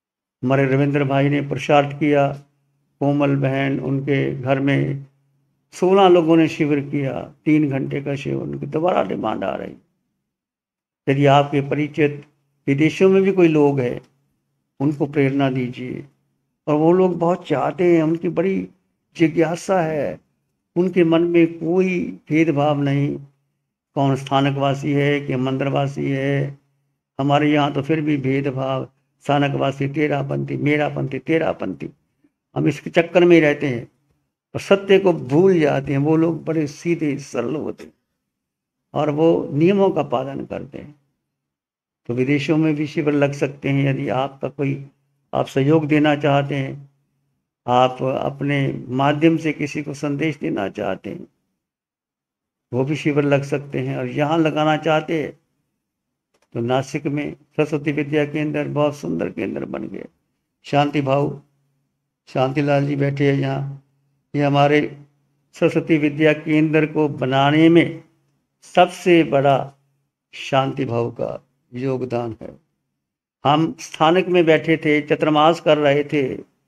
हमारे रविंद्र भाई ने पुरुषार्थ किया, कोमल बहन, उनके घर में सोलह लोगों ने शिविर किया, तीन घंटे का शिविर। उनकी दोबारा डिमांड आ रही, यदि आपके परिचित विदेशों में भी कोई लोग हैं, उनको प्रेरणा दीजिए। और वो लोग बहुत चाहते हैं, उनकी बड़ी जिज्ञासा है, उनके मन में कोई भेदभाव नहीं, कौन स्थानकवासी है कि मंदिरवासी है। हमारे यहाँ तो फिर भी भेदभाव, स्थानकवासी तेरापंथी, मेरापंथी, तेरापंथी, हम इसके चक्कर में ही रहते हैं और सत्य को भूल जाते हैं। वो लोग बड़े सीधे सरल होते हैं और वो नियमों का पालन करते हैं। तो विदेशों में भी शिविर लग सकते हैं। यदि आपका कोई, आप सहयोग देना चाहते हैं, आप अपने माध्यम से किसी को संदेश देना चाहते हैं, वो भी शिविर लग सकते हैं। और यहाँ लगाना चाहते हैं तो नासिक में सरस्वती विद्या केंद्र बहुत सुंदर केंद्र बन गए। शांति भाव शांतिलाल जी बैठे हैं यहाँ। ये हमारे सरस्वती विद्या केंद्र को बनाने में सबसे बड़ा शांति भाव का योगदान है। हम स्थानक में बैठे थे, चतुर्मास कर रहे थे,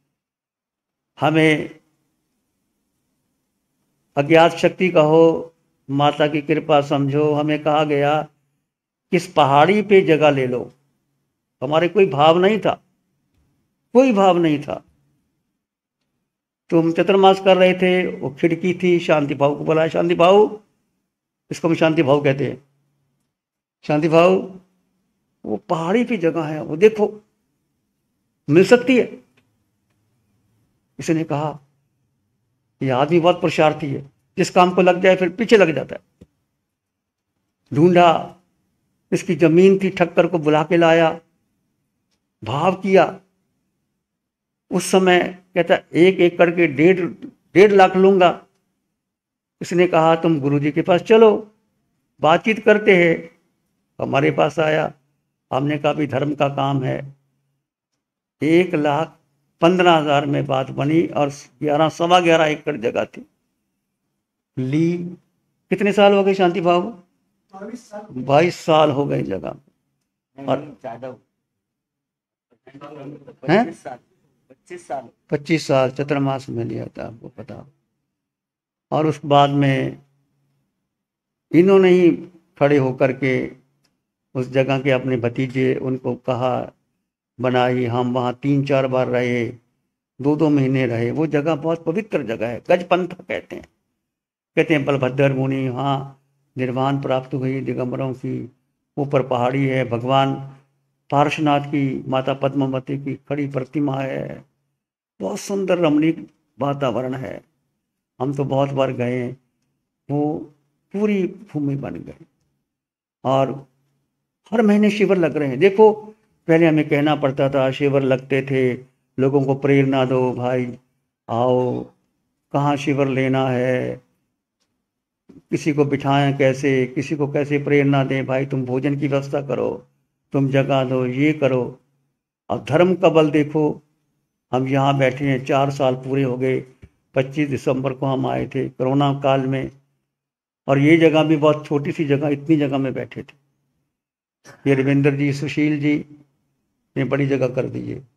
हमें अज्ञात शक्ति कहो, माता की कृपा समझो, हमें कहा गया कि इस पहाड़ी पे जगह ले लो। हमारे कोई भाव नहीं था, कोई भाव नहीं था। तो हम चतुर्मास कर रहे थे, वो खिड़की थी, शांति भाव को बुलाया। शांति भाव, इसको हम शांति भाव कहते हैं। शांति भाव, वो पहाड़ी पे जगह है, वो देखो मिल सकती है। इसने कहा ये आदमी बहुत पुरुषार्थी है, जिस काम को लग जाए फिर पीछे लग जाता है। ढूंढा, इसकी जमीन थी, ठक्कर को बुला के लाया, भाव किया। उस समय कहता एक एक करके डेढ़ डेढ़ लाख लूंगा। इसने कहा तुम गुरुजी के पास चलो, बातचीत करते हैं। हमारे पास आया, हमने कहा भी धर्म का काम है। एक लाख पंद्रह हजार में बात बनी और ग्यारह सवा ग्यारह एकड़ जगह थी ली। कितने साल हो गए शांति भाव? बाईस साल हो गए जगह। और पच्चीस साल पच्चीस साल पच्चीस साल चतुर्मास में लिया था, आपको पता। और उस बाद में इन्होंने ही खड़े होकर के उस जगह के अपने भतीजे, उनको कहा, बनाई। हम वहाँ तीन चार बार रहे, दो दो महीने रहे। वो जगह बहुत पवित्र जगह है, गजपंथ कहते हैं। कहते हैं बलभद्र मुनि वहाँ निर्वाण प्राप्त हुई दिगंबरों की। ऊपर पहाड़ी है, भगवान पार्श्वनाथ की, माता पद्मावती की खड़ी प्रतिमा है। बहुत सुंदर रमणीक वातावरण है। हम तो बहुत बार गए, वो पूरी भूमि बन गई। और हर महीने शिविर लग रहे हैं। देखो, पहले हमें कहना पड़ता था, शिविर लगते थे, लोगों को प्रेरणा दो, भाई आओ, कहाँ शिविर लेना है, किसी को बिठाएं कैसे, किसी को कैसे प्रेरणा दें, भाई तुम भोजन की व्यवस्था करो, तुम जगह दो, ये करो। अब धर्म का बल देखो, हम यहाँ बैठे हैं, चार साल पूरे हो गए। पच्चीस दिसंबर को हम आए थे कोरोना काल में, और ये जगह भी बहुत छोटी सी जगह, इतनी जगह में बैठे थे। ये रविंद्र जी, सुशील जी ने बड़ी जगह कर दी है।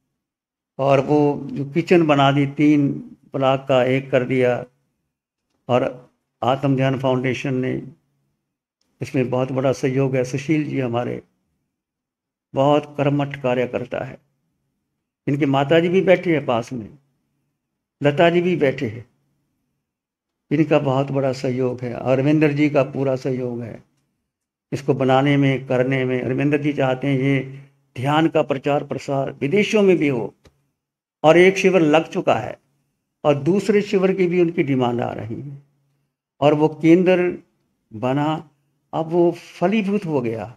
और वो जो किचन बना दी, तीन ब्लॉक का एक कर दिया। और आत्म ध्यान फाउंडेशन ने इसमें बहुत बड़ा सहयोग है। सुशील जी हमारे बहुत कर्मठ कार्य करता है। इनके माता जी भी बैठे हैं पास में, लता जी भी बैठे हैं। इनका बहुत बड़ा सहयोग है। अरविंदर जी का पूरा सहयोग है इसको बनाने में, करने में। अरविंदर जी चाहते हैं ये ध्यान का प्रचार प्रसार विदेशों में भी हो। और एक शिविर लग चुका है और दूसरे शिविर की भी उनकी डिमांड आ रही है। और वो केंद्र बना, अब वो फलीभूत हो गया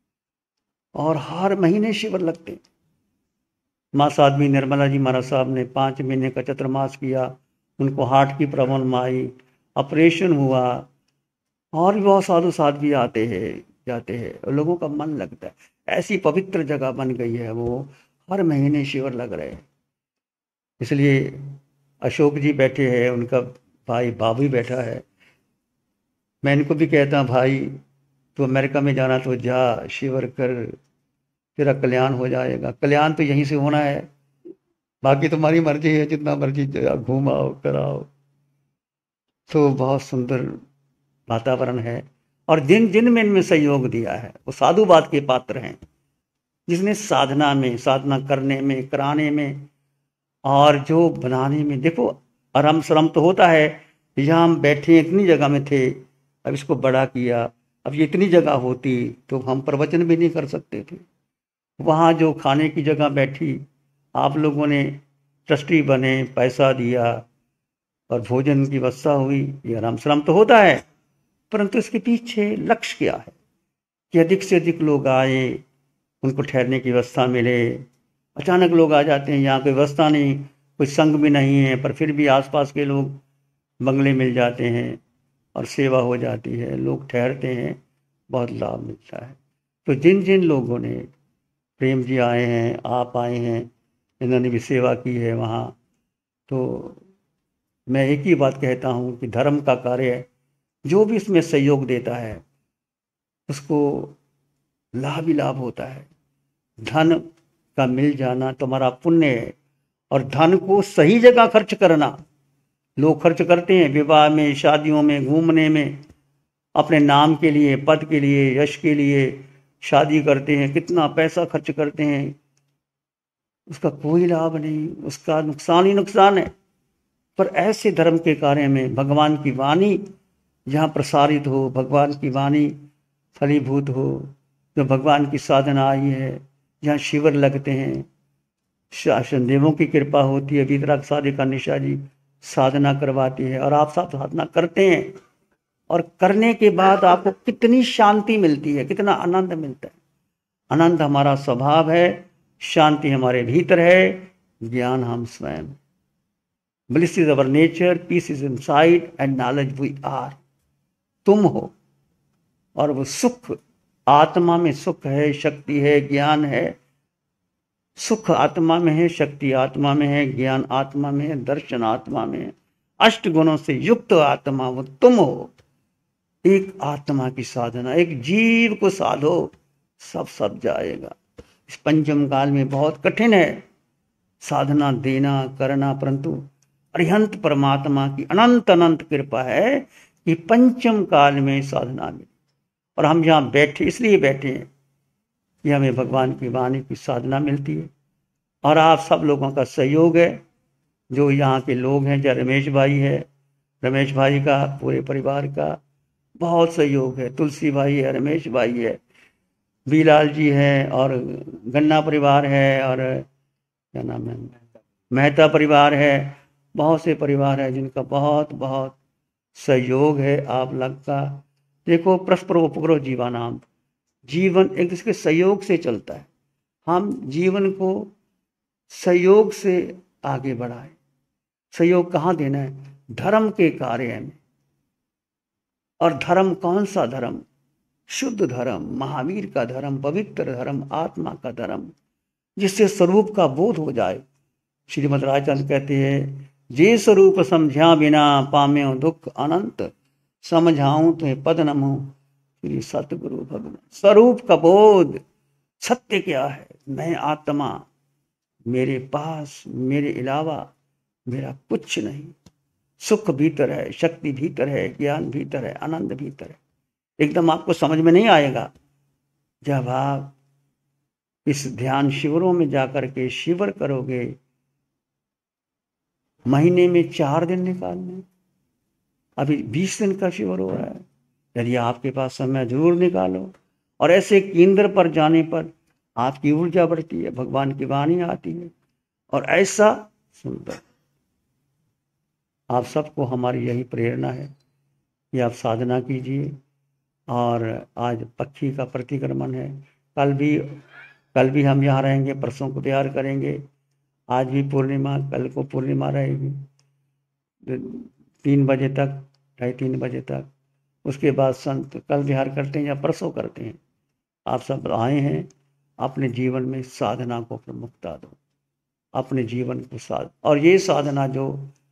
और हर महीने शिविर लगते। माँ साध्वी निर्मला जी महाराज साहब ने पाँच महीने का चतुर्मास किया। उनको हार्ट की प्रॉब्लम आई, ऑपरेशन हुआ। और भी बहुत साधु साध्वी आते हैं, जाते हैं, और लोगों का मन लगता है। ऐसी पवित्र जगह बन गई है, वो हर महीने शिविर लग रहे हैं। इसलिए अशोक जी बैठे हैं, उनका भाई बाबू बैठा है। मैं इनको भी कहता हूँ, भाई तो अमेरिका में जाना तो जा, शिविर कर, तेरा कल्याण हो जाएगा। कल्याण तो यहीं से होना है, बाकी तुम्हारी मर्जी है, जितना मर्जी घूमाओ कराओ। तो बहुत सुंदर वातावरण है। और जिन जिन में इनमें सहयोग दिया है वो साधुवाद के पात्र हैं, जिसने साधना में, साधना करने में, कराने में और जो बनाने में, देखो आराम शर्म तो होता है। यहाँ हम बैठे इतनी जगह में थे, अब इसको बड़ा किया, अब ये इतनी जगह होती तो हम प्रवचन भी नहीं कर सकते थे। वहाँ जो खाने की जगह बैठी, आप लोगों ने ट्रस्टी बने, पैसा दिया और भोजन की व्यवस्था हुई, ये आराम शर्म तो होता है, परंतु इसके पीछे लक्ष्य क्या है कि अधिक से अधिक लोग आए, उनको ठहरने की व्यवस्था मिले। अचानक लोग आ जाते हैं, यहाँ कोई व्यवस्था नहीं, कोई संग भी नहीं है, पर फिर भी आसपास के लोग बंगले मिल जाते हैं और सेवा हो जाती है, लोग ठहरते हैं, बहुत लाभ मिलता है। तो जिन जिन लोगों ने, प्रेम जी आए हैं, आप आए हैं, इन्होंने भी सेवा की है वहाँ, तो मैं एक ही बात कहता हूँ कि धर्म का कार्य जो भी इसमें सहयोग देता है उसको लाभ ही लाभ होता है। धन का मिल जाना तुम्हारा पुण्य है, और धन को सही जगह खर्च करना। लोग खर्च करते हैं विवाह में, शादियों में, घूमने में, अपने नाम के लिए, पद के लिए, यश के लिए शादी करते हैं, कितना पैसा खर्च करते हैं, उसका कोई लाभ नहीं, उसका नुकसान ही नुकसान है। पर ऐसे धर्म के कार्य में भगवान की वाणी जहाँ प्रसारित हो, भगवान की वाणी फलीभूत हो, जो भगवान की साधना आई है, जहाँ शिविर लगते हैं, शासन देवों की कृपा होती है, वीतराग साधिका निशा जी साधना करवाती है और आप सब साधना करते हैं, और करने के बाद आपको कितनी शांति मिलती है, कितना आनंद मिलता है। आनंद हमारा स्वभाव है, शांति हमारे भीतर है, ज्ञान हम स्वयं। Bliss is our nature, peace is inside and knowledge we are. तुम हो, और वो सुख आत्मा में, सुख है, शक्ति है, ज्ञान है। सुख आत्मा में है, शक्ति आत्मा में है, ज्ञान आत्मा में है, दर्शन आत्मा में है, अष्ट गुणों से युक्त आत्मा वो तुम हो। एक आत्मा की साधना, एक जीव को साधो, सब सब जाएगा। इस पंचम काल में बहुत कठिन है साधना देना करना, परंतु अरिहंत परमात्मा की अनंत अनंत कृपा है कि पंचम काल में साधना मिली, और हम यहाँ बैठे इसलिए बैठे हैं कि हमें भगवान की वाणी की साधना मिलती है। और आप सब लोगों का सहयोग है, जो यहाँ के लोग हैं, जैसे रमेश भाई है, रमेश भाई का पूरे परिवार का बहुत सहयोग है, तुलसी भाई है, रमेश भाई है, बीलाल जी है, और गन्ना परिवार है, और क्या नाम है, मेहता परिवार है, बहुत से परिवार है जिनका बहुत बहुत सहयोग है आप लोग का। देखो परस्पर उपग्रह जीवानाम, जीवन एक दूसरे के सहयोग से चलता है। हम जीवन को सहयोग से आगे बढ़ाएं। सहयोग कहाँ देना है? धर्म के कार्य में। और धर्म कौन सा धर्म? शुद्ध धर्म, महावीर का धर्म, पवित्र धर्म, आत्मा का धर्म, जिससे स्वरूप का बोध हो जाए। श्रीमद राजचंद्र कहते हैं, जे स्वरूप समझा बिना पाम्यो दुख अनंत, समझाऊं तो पद नमो श्री सतगुरु भगवान। स्वरूप का बोध, सत्य क्या है? मैं आत्मा, मेरे पास मेरे अलावा मेरा कुछ नहीं। सुख भीतर है, शक्ति भीतर है, ज्ञान भीतर है, आनंद भीतर है। एकदम आपको समझ में नहीं आएगा जब आप इस ध्यान शिविरों में जाकर के शिविर करोगे। महीने में चार दिन निकालने, अभी बीस दिन का शिविर हो रहा है। यदि आपके पास समय जरूर निकालो, और ऐसे केंद्र पर जाने पर आपकी ऊर्जा बढ़ती है, भगवान की वाणी आती है, और ऐसा सुंदर। आप सबको हमारी यही प्रेरणा है कि आप साधना कीजिए। और आज पक्षी का प्रतिक्रमण है, कल भी कल भी हम यहाँ रहेंगे, परसों को बिहार करेंगे, आज भी पूर्णिमा, कल को पूर्णिमा रहेगी तीन बजे तक, ढाई तीन बजे तक। उसके बाद संत कल विहार करते हैं या परसों करते हैं। आप सब आए हैं, अपने जीवन में साधना को प्रमुखता दो, अपने जीवन को साध। और ये साधना जो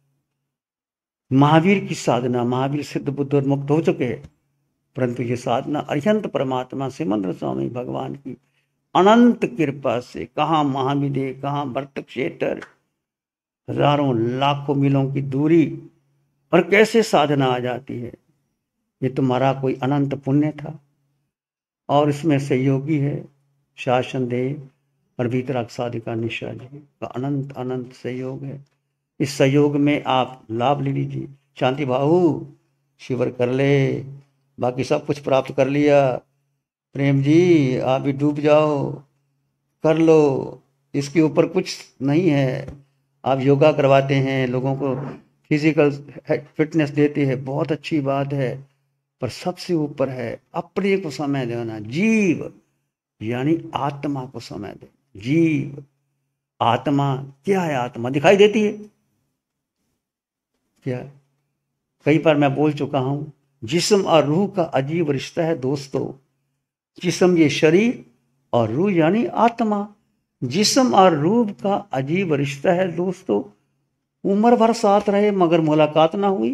महावीर की साधना, महावीर सिद्ध बुद्ध और मुक्त हो चुके हैं, परंतु ये साधना अरिहंत परमात्मा सिमंद्र स्वामी भगवान की अनंत कृपा से, कहाँ महाविदेह, कहाँ वर्त क्षेत्र, हजारों लाखों मीलों की दूरी, और कैसे साधना आ जाती है। ये तुम्हारा कोई अनंत पुण्य था और इसमें सहयोगी है शासन देव और भीतराग साधिका निशा जी का अनंत अनंत सहयोग है। इस सहयोग में आप लाभ ले लीजिए। शांति भाऊ शिविर कर ले, बाकी सब कुछ प्राप्त कर लिया। प्रेम जी आप भी डूब जाओ, कर लो, इसके ऊपर कुछ नहीं है। आप योगा करवाते हैं लोगों को, फिजिकल फिटनेस देते हैं, बहुत अच्छी बात है, पर सबसे ऊपर है अपने को समय देना। जीव यानी आत्मा को समय दे। जीव आत्मा क्या है? आत्मा दिखाई देती है क्या? कई बार मैं बोल चुका हूं, जिस्म और रूह का अजीब रिश्ता है दोस्तों। जिस्म ये शरीर और रूह यानी आत्मा। जिस्म और रूह का अजीब रिश्ता है दोस्तों। उम्र भर साथ रहे मगर मुलाकात ना हुई।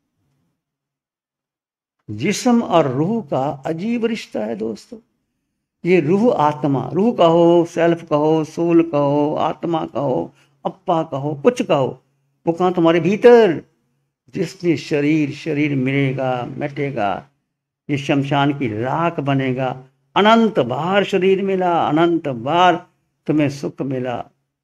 जिस्म और रूह का अजीब रिश्ता है दोस्तों। ये रूह आत्मा, रूह कहो, सेल्फ कहो, सोल कहो, आत्मा कहो, अप्पा कहो, कुछ कहो, वो कहाँ? तुम्हारे भीतर। जिसने शरीर शरीर मिलेगा मिटेगा, ये शमशान की राख बनेगा। अनंत बार शरीर मिला, अनंत बार तुम्हें सुख मिला,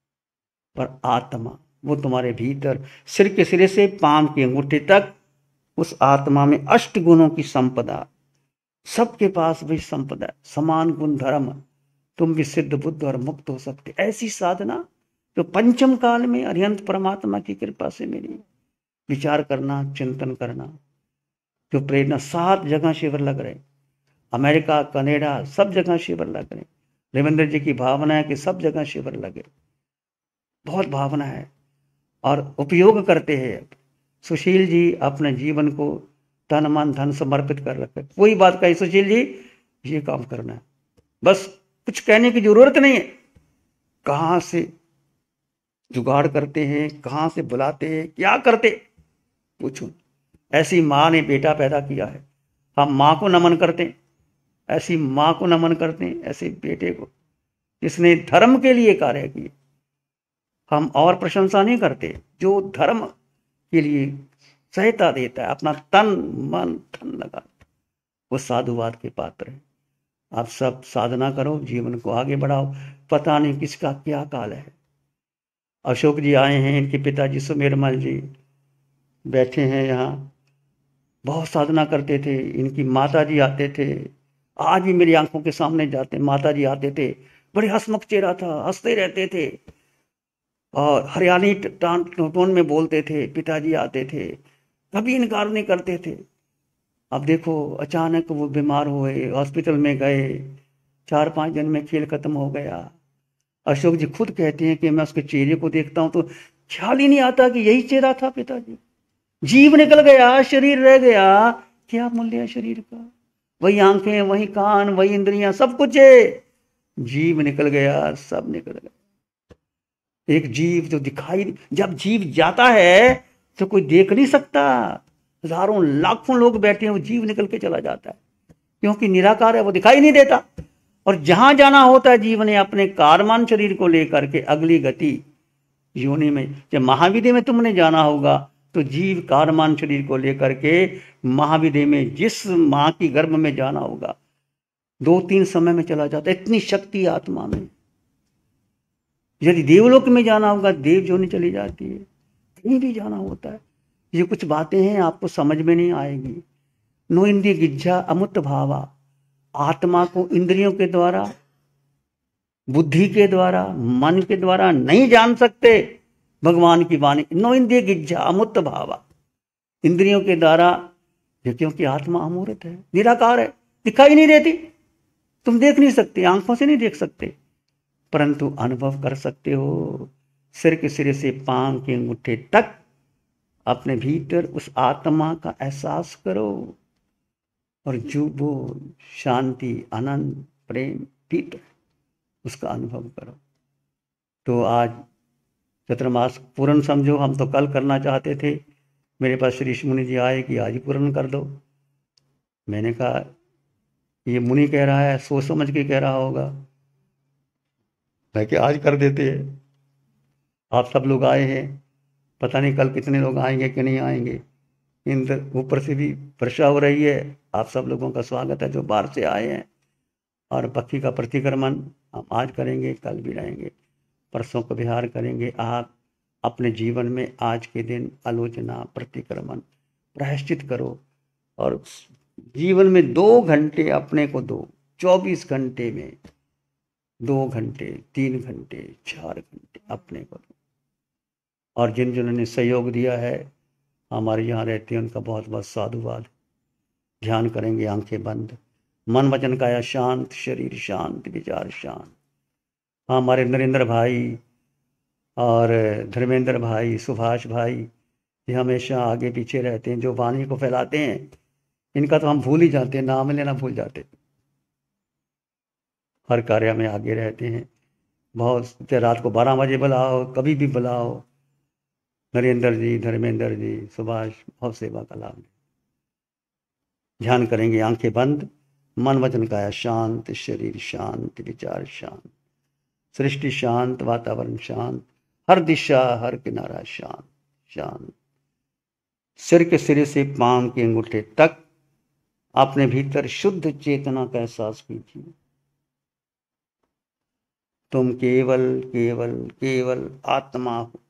पर आत्मा वो तुम्हारे भीतर, सिर के सिरे से पांव की अंगूठे तक उस आत्मा में अष्ट गुणों की संपदा। सबके पास भी संपदा, समान गुण धर्म। तुम भी सिद्ध बुद्ध और मुक्त हो सकते। ऐसी साधना जो पंचम काल में अरिहंत परमात्मा की कृपा से मिली। विचार करना, चिंतन करना। जो प्रेरणा, सात जगह शिविर लग रहे, अमेरिका, कनाडा, सब जगह शिविर लग रहे। रविंद्र जी की भावना है कि सब जगह शिविर लगे, बहुत भावना है और उपयोग करते हैं। सुशील जी अपने जीवन को तन मन धन समर्पित कर रखे। कोई बात कही सुशील जी, ये काम करना है, बस कुछ कहने की जरूरत नहीं है। कहां से जुगाड़ करते हैं, कहां से बुलाते हैं, क्या करते, पूछो। ऐसी माँ ने बेटा पैदा किया है, हम माँ को नमन करते हैं। ऐसी माँ को नमन करते हैं, ऐसे बेटे को जिसने धर्म के लिए कार्य किए। हम और प्रशंसा नहीं करते, जो धर्म के लिए सहायता देता है, अपना तन मन धन लगा, वो साधुवाद के पात्र है। आप सब साधना करो, जीवन को आगे बढ़ाओ। पता नहीं किसका क्या काल है। अशोक जी आए हैं, इनके पिताजी सुमेरमल जी बैठे हैं यहाँ, बहुत साधना करते थे। इनकी माता जी आते थे, आज भी मेरी आंखों के सामने जाते। माता जी आते थे, बड़े हंसमुख चेहरा था, हंसते रहते थे और हरियाणी टोन में बोलते थे। पिताजी आते थे, कभी इनकार नहीं करते थे। अब देखो अचानक वो बीमार हुए, हॉस्पिटल में गए, चार पांच दिन में खेल खत्म हो गया। अशोक जी खुद कहते हैं कि मैं उसके चेहरे को देखता हूं तो ख्याल ही नहीं आता कि यही चेहरा था पिताजी। जीव निकल गया, शरीर रह गया, क्या मूल्य है शरीर का? वही आंखें, वही कान, वही इंद्रियां, सब कुछ है। जीव निकल गया, सब निकल गया। एक जीव जो दिखाई, जब जीव जाता है तो कोई देख नहीं सकता। हजारों लाखों लोग बैठे हैं, वो जीव निकल के चला जाता है, क्योंकि निराकार है, वो दिखाई नहीं देता। और जहां जाना होता है जीव ने अपने कारमान शरीर को लेकर के अगली गति योनि में, जब महाविद्या में तुमने जाना होगा तो जीव कारमान शरीर को लेकर के महाविद्या में जिस मां की गर्भ में जाना होगा, दो तीन समय में चला जाता है। इतनी शक्ति आत्मा में। यदि देवलोक में जाना होगा, देव योनि चली जाती है। कहीं भी जाना होता है। ये कुछ बातें हैं आपको समझ में नहीं आएगी। नो इंद्रिय गिज्झा अमुत भावा। आत्मा को इंद्रियों के द्वारा, बुद्धि के द्वारा, मन के द्वारा नहीं जान सकते। भगवान की वाणी, नो इंद्रिय गिज्झा अमुत भावा। इंद्रियों के द्वारा, क्योंकि आत्मा अमूर्त है, निराकार है, दिखाई नहीं देती। तुम देख नहीं सकते, आंखों से नहीं देख सकते, परंतु अनुभव कर सकते हो। सिर के सिरे से पांव के अंगूठे तक अपने भीतर उस आत्मा का एहसास करो और जो वो शांति, आनंद, प्रेम भीतर, उसका अनुभव करो। तो आज चतुर्मास पूर्ण समझो। हम तो कल करना चाहते थे, मेरे पास श्री मुनि जी आए कि आज ही पूर्ण कर दो। मैंने कहा ये मुनि कह रहा है, सोच समझ के कह रहा होगा, मैं कि आज कर देते हैं। आप सब लोग आए हैं, पता नहीं कल कितने लोग आएंगे कि नहीं आएंगे। इंद्र ऊपर से भी वर्षा हो रही है। आप सब लोगों का स्वागत है जो बाहर से आए हैं। और पक्षी का प्रतिक्रमण हम आज करेंगे, कल भी रहेंगे, परसों को विहार करेंगे। आप अपने जीवन में आज के दिन आलोचना, प्रतिक्रमण, प्रायश्चित करो और जीवन में दो घंटे अपने को दो। चौबीस घंटे में दो घंटे, तीन घंटे, चार घंटे अपने को दो। और जिन जिन्होंने सहयोग दिया है, हमारे यहाँ रहते हैं, उनका बहुत बहुत साधुवाद। ध्यान करेंगे आंखें बंद, मन वचन काया शांत, शरीर शांत, विचार शांत। हमारे नरेंद्र भाई और धर्मेंद्र भाई, सुभाष भाई, ये हमेशा आगे पीछे रहते हैं, जो वाणी को फैलाते हैं। इनका तो हम भूल ही जाते हैं, नाम लेना भूल जाते हैं। हर कार्य में आगे रहते हैं। बहुत चाहे रात को बारह बजे बुलाओ, कभी भी बुलाओ, नरेंद्र जी, धर्मेंद्र जी, सुभाष बहुत सेवा का लाभ। ध्यान करेंगे आंखें बंद, मन वचन काया शांत, शरीर शांत, विचार शांत, सृष्टि शांत, वातावरण शांत, हर दिशा हर किनारा शांत शांत। सिर के सिरे से पांव के अंगूठे तक अपने भीतर शुद्ध चेतना का एहसास कीजिए। तुम केवल केवल केवल आत्मा हो।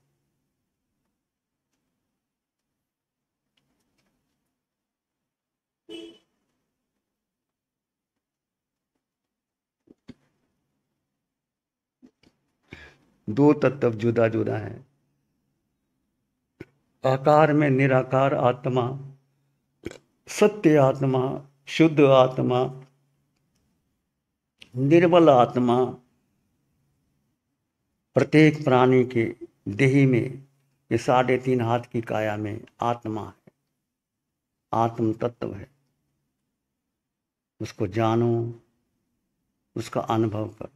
दो तत्व जुदा जुदा है। आकार में निराकार आत्मा, सत्य आत्मा, शुद्ध आत्मा, निर्मल आत्मा। प्रत्येक प्राणी के देह में, ये साढ़े तीन हाथ की काया में आत्मा है, आत्म तत्व है। उसको जानो, उसका अनुभव करो।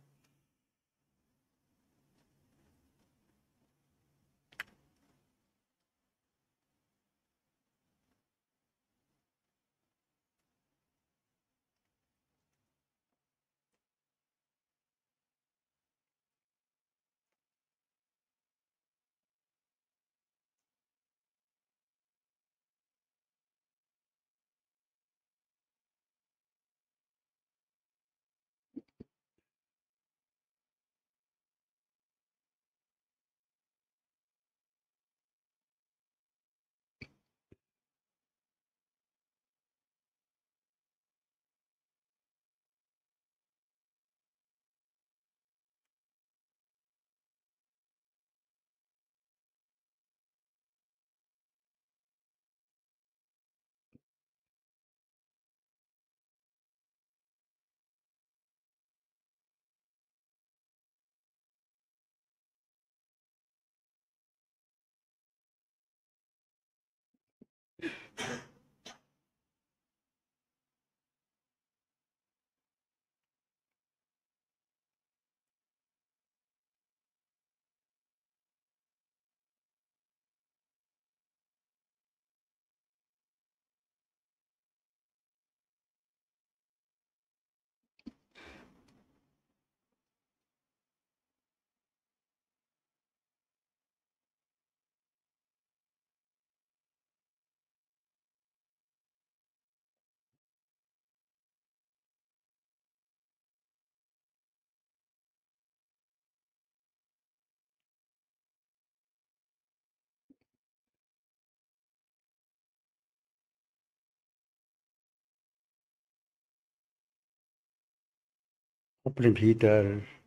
अपने भीतर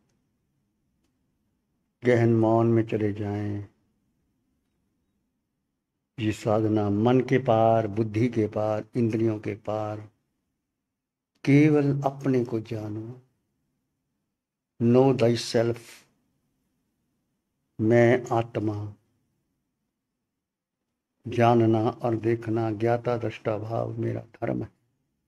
गहन मौन में चले जाएं। ये साधना मन के पार, बुद्धि के पार, इंद्रियों के पार, केवल अपने को जानो। Know thy self. मैं आत्मा। जानना और देखना, ज्ञाता दृष्टा भाव मेरा धर्म है।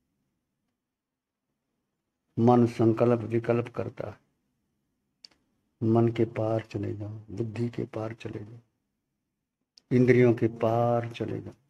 मन संकल्प विकल्प करता है। मन के पार चले जाओ, बुद्धि के पार चले जाओ, इंद्रियों के पार चले जाओ।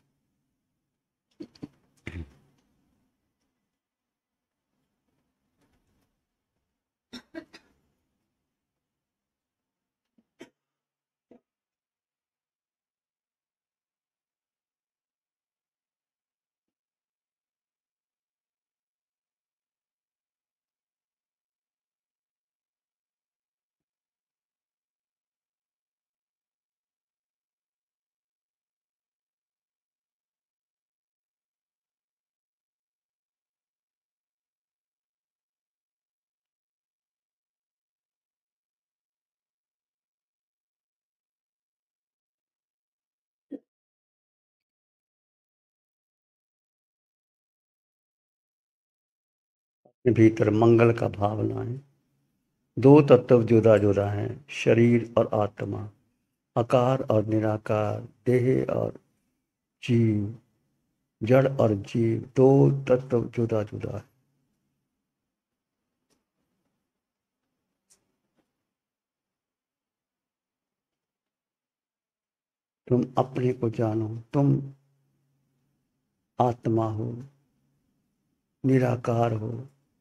भीतर मंगल का भाव लाएं। दो तत्व जुदा जुदा हैं, शरीर और आत्मा, आकार और निराकार, देह और जीव, जड़ और जीव, दो तत्व जुदा जुदा है। तुम अपने को जानो, तुम आत्मा हो, निराकार हो,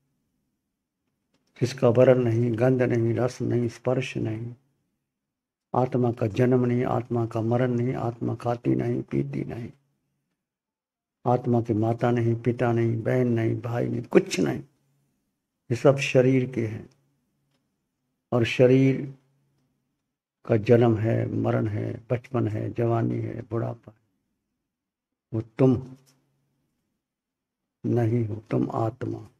जिसका वर्ण नहीं, गंध नहीं, रस नहीं, स्पर्श नहीं, आत्मा का जन्म नहीं, आत्मा का मरण नहीं, आत्मा खाती नहीं पीती नहीं, आत्मा की माता नहीं, पिता नहीं, बहन नहीं, भाई नहीं, कुछ नहीं। ये सब शरीर के हैं, और शरीर का जन्म है, मरण है, बचपन है, जवानी है, बुढ़ापा है। वो तुम नहीं हो, तुम आत्मा हो।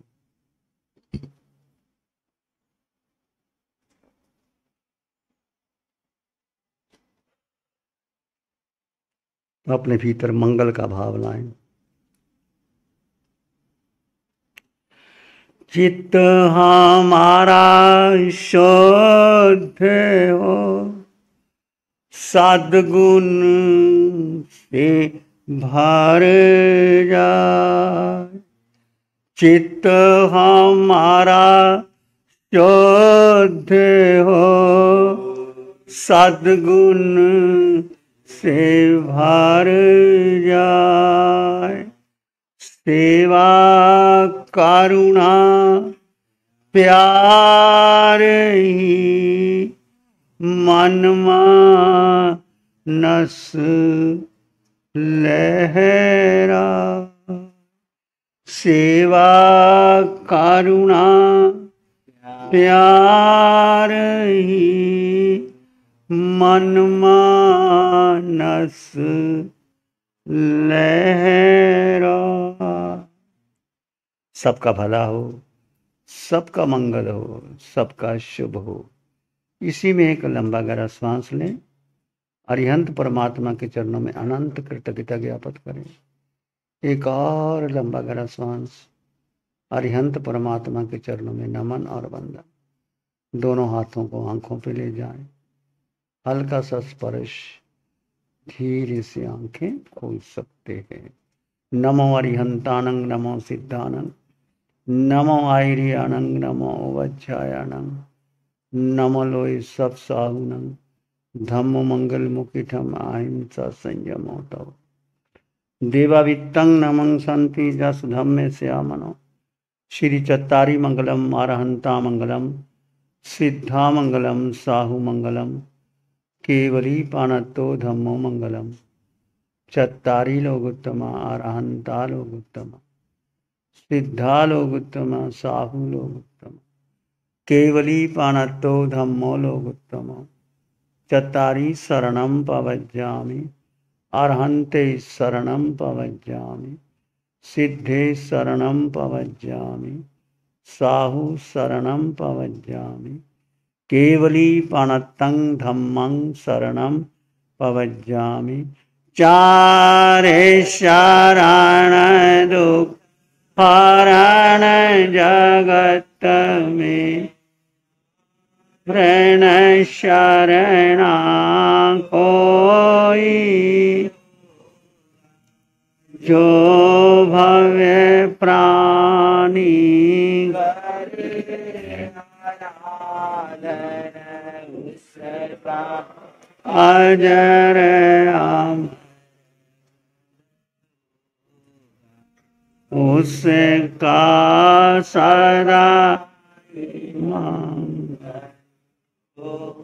अपने भीतर मंगल का भाव लाएं। चित्त हमारा शुद्ध हो, सद्गुण से भर जाए। चित्त हमारा शुद्ध हो, सद्गुण से भर जाए। सेवा करुणा प्यार ही मन मानस लहरा। सेवा करुणा प्यार ही मन मानस लहरा। सबका भला हो, सबका मंगल हो, सबका शुभ हो। इसी में एक लंबा गहरा श्वास लें। अरिहंत परमात्मा के चरणों में अनंत कृतज्ञता ज्ञापित करें। एक और लंबा गहरा श्वास। अरिहंत परमात्मा के चरणों में नमन और वंदन। दोनों हाथों को आंखों पे ले जाएं। हल्का सा स्पर्श, धीरे से आंखें खोल सकते हैं। नमो अरिहंतानंग, नमो सिद्धानंग, नमो आयर्यानंग, नमो वज्रायानंग, नमो लोय सब साहुनंग, धम्म मंगल मुकिठम अहिंसा संयमो तव। देवावित्तं नमं संति जस धम्मे श्यामनो। श्री चत्तारी मंगलम, अरहंता मंगलम, सिद्धा मंगलम, साहु मंगलम, केवली पानतो धम्मो मंगलम। चत्तारी लोगोत्तमा, अरहंता लोगोत्तमा, सिद्धा लोगोत्तमा, साहु लोगोत्तमा, केवली पानतो धम्मो लोगोत्तमा। चत्तारी शरणं पवज्जामि, अरहन्ते शरणं पवज्जामि, सिद्धे शरणं पवज्जामि, साहु शरणं पवज्जामि, केवली पानतं धम्मं शरणं पवज्जामि। चारे शरण दुख हरण जगत में, ऋण शरणा कोई, जो भव्य प्राणी अजर आम उसका सदा मांग।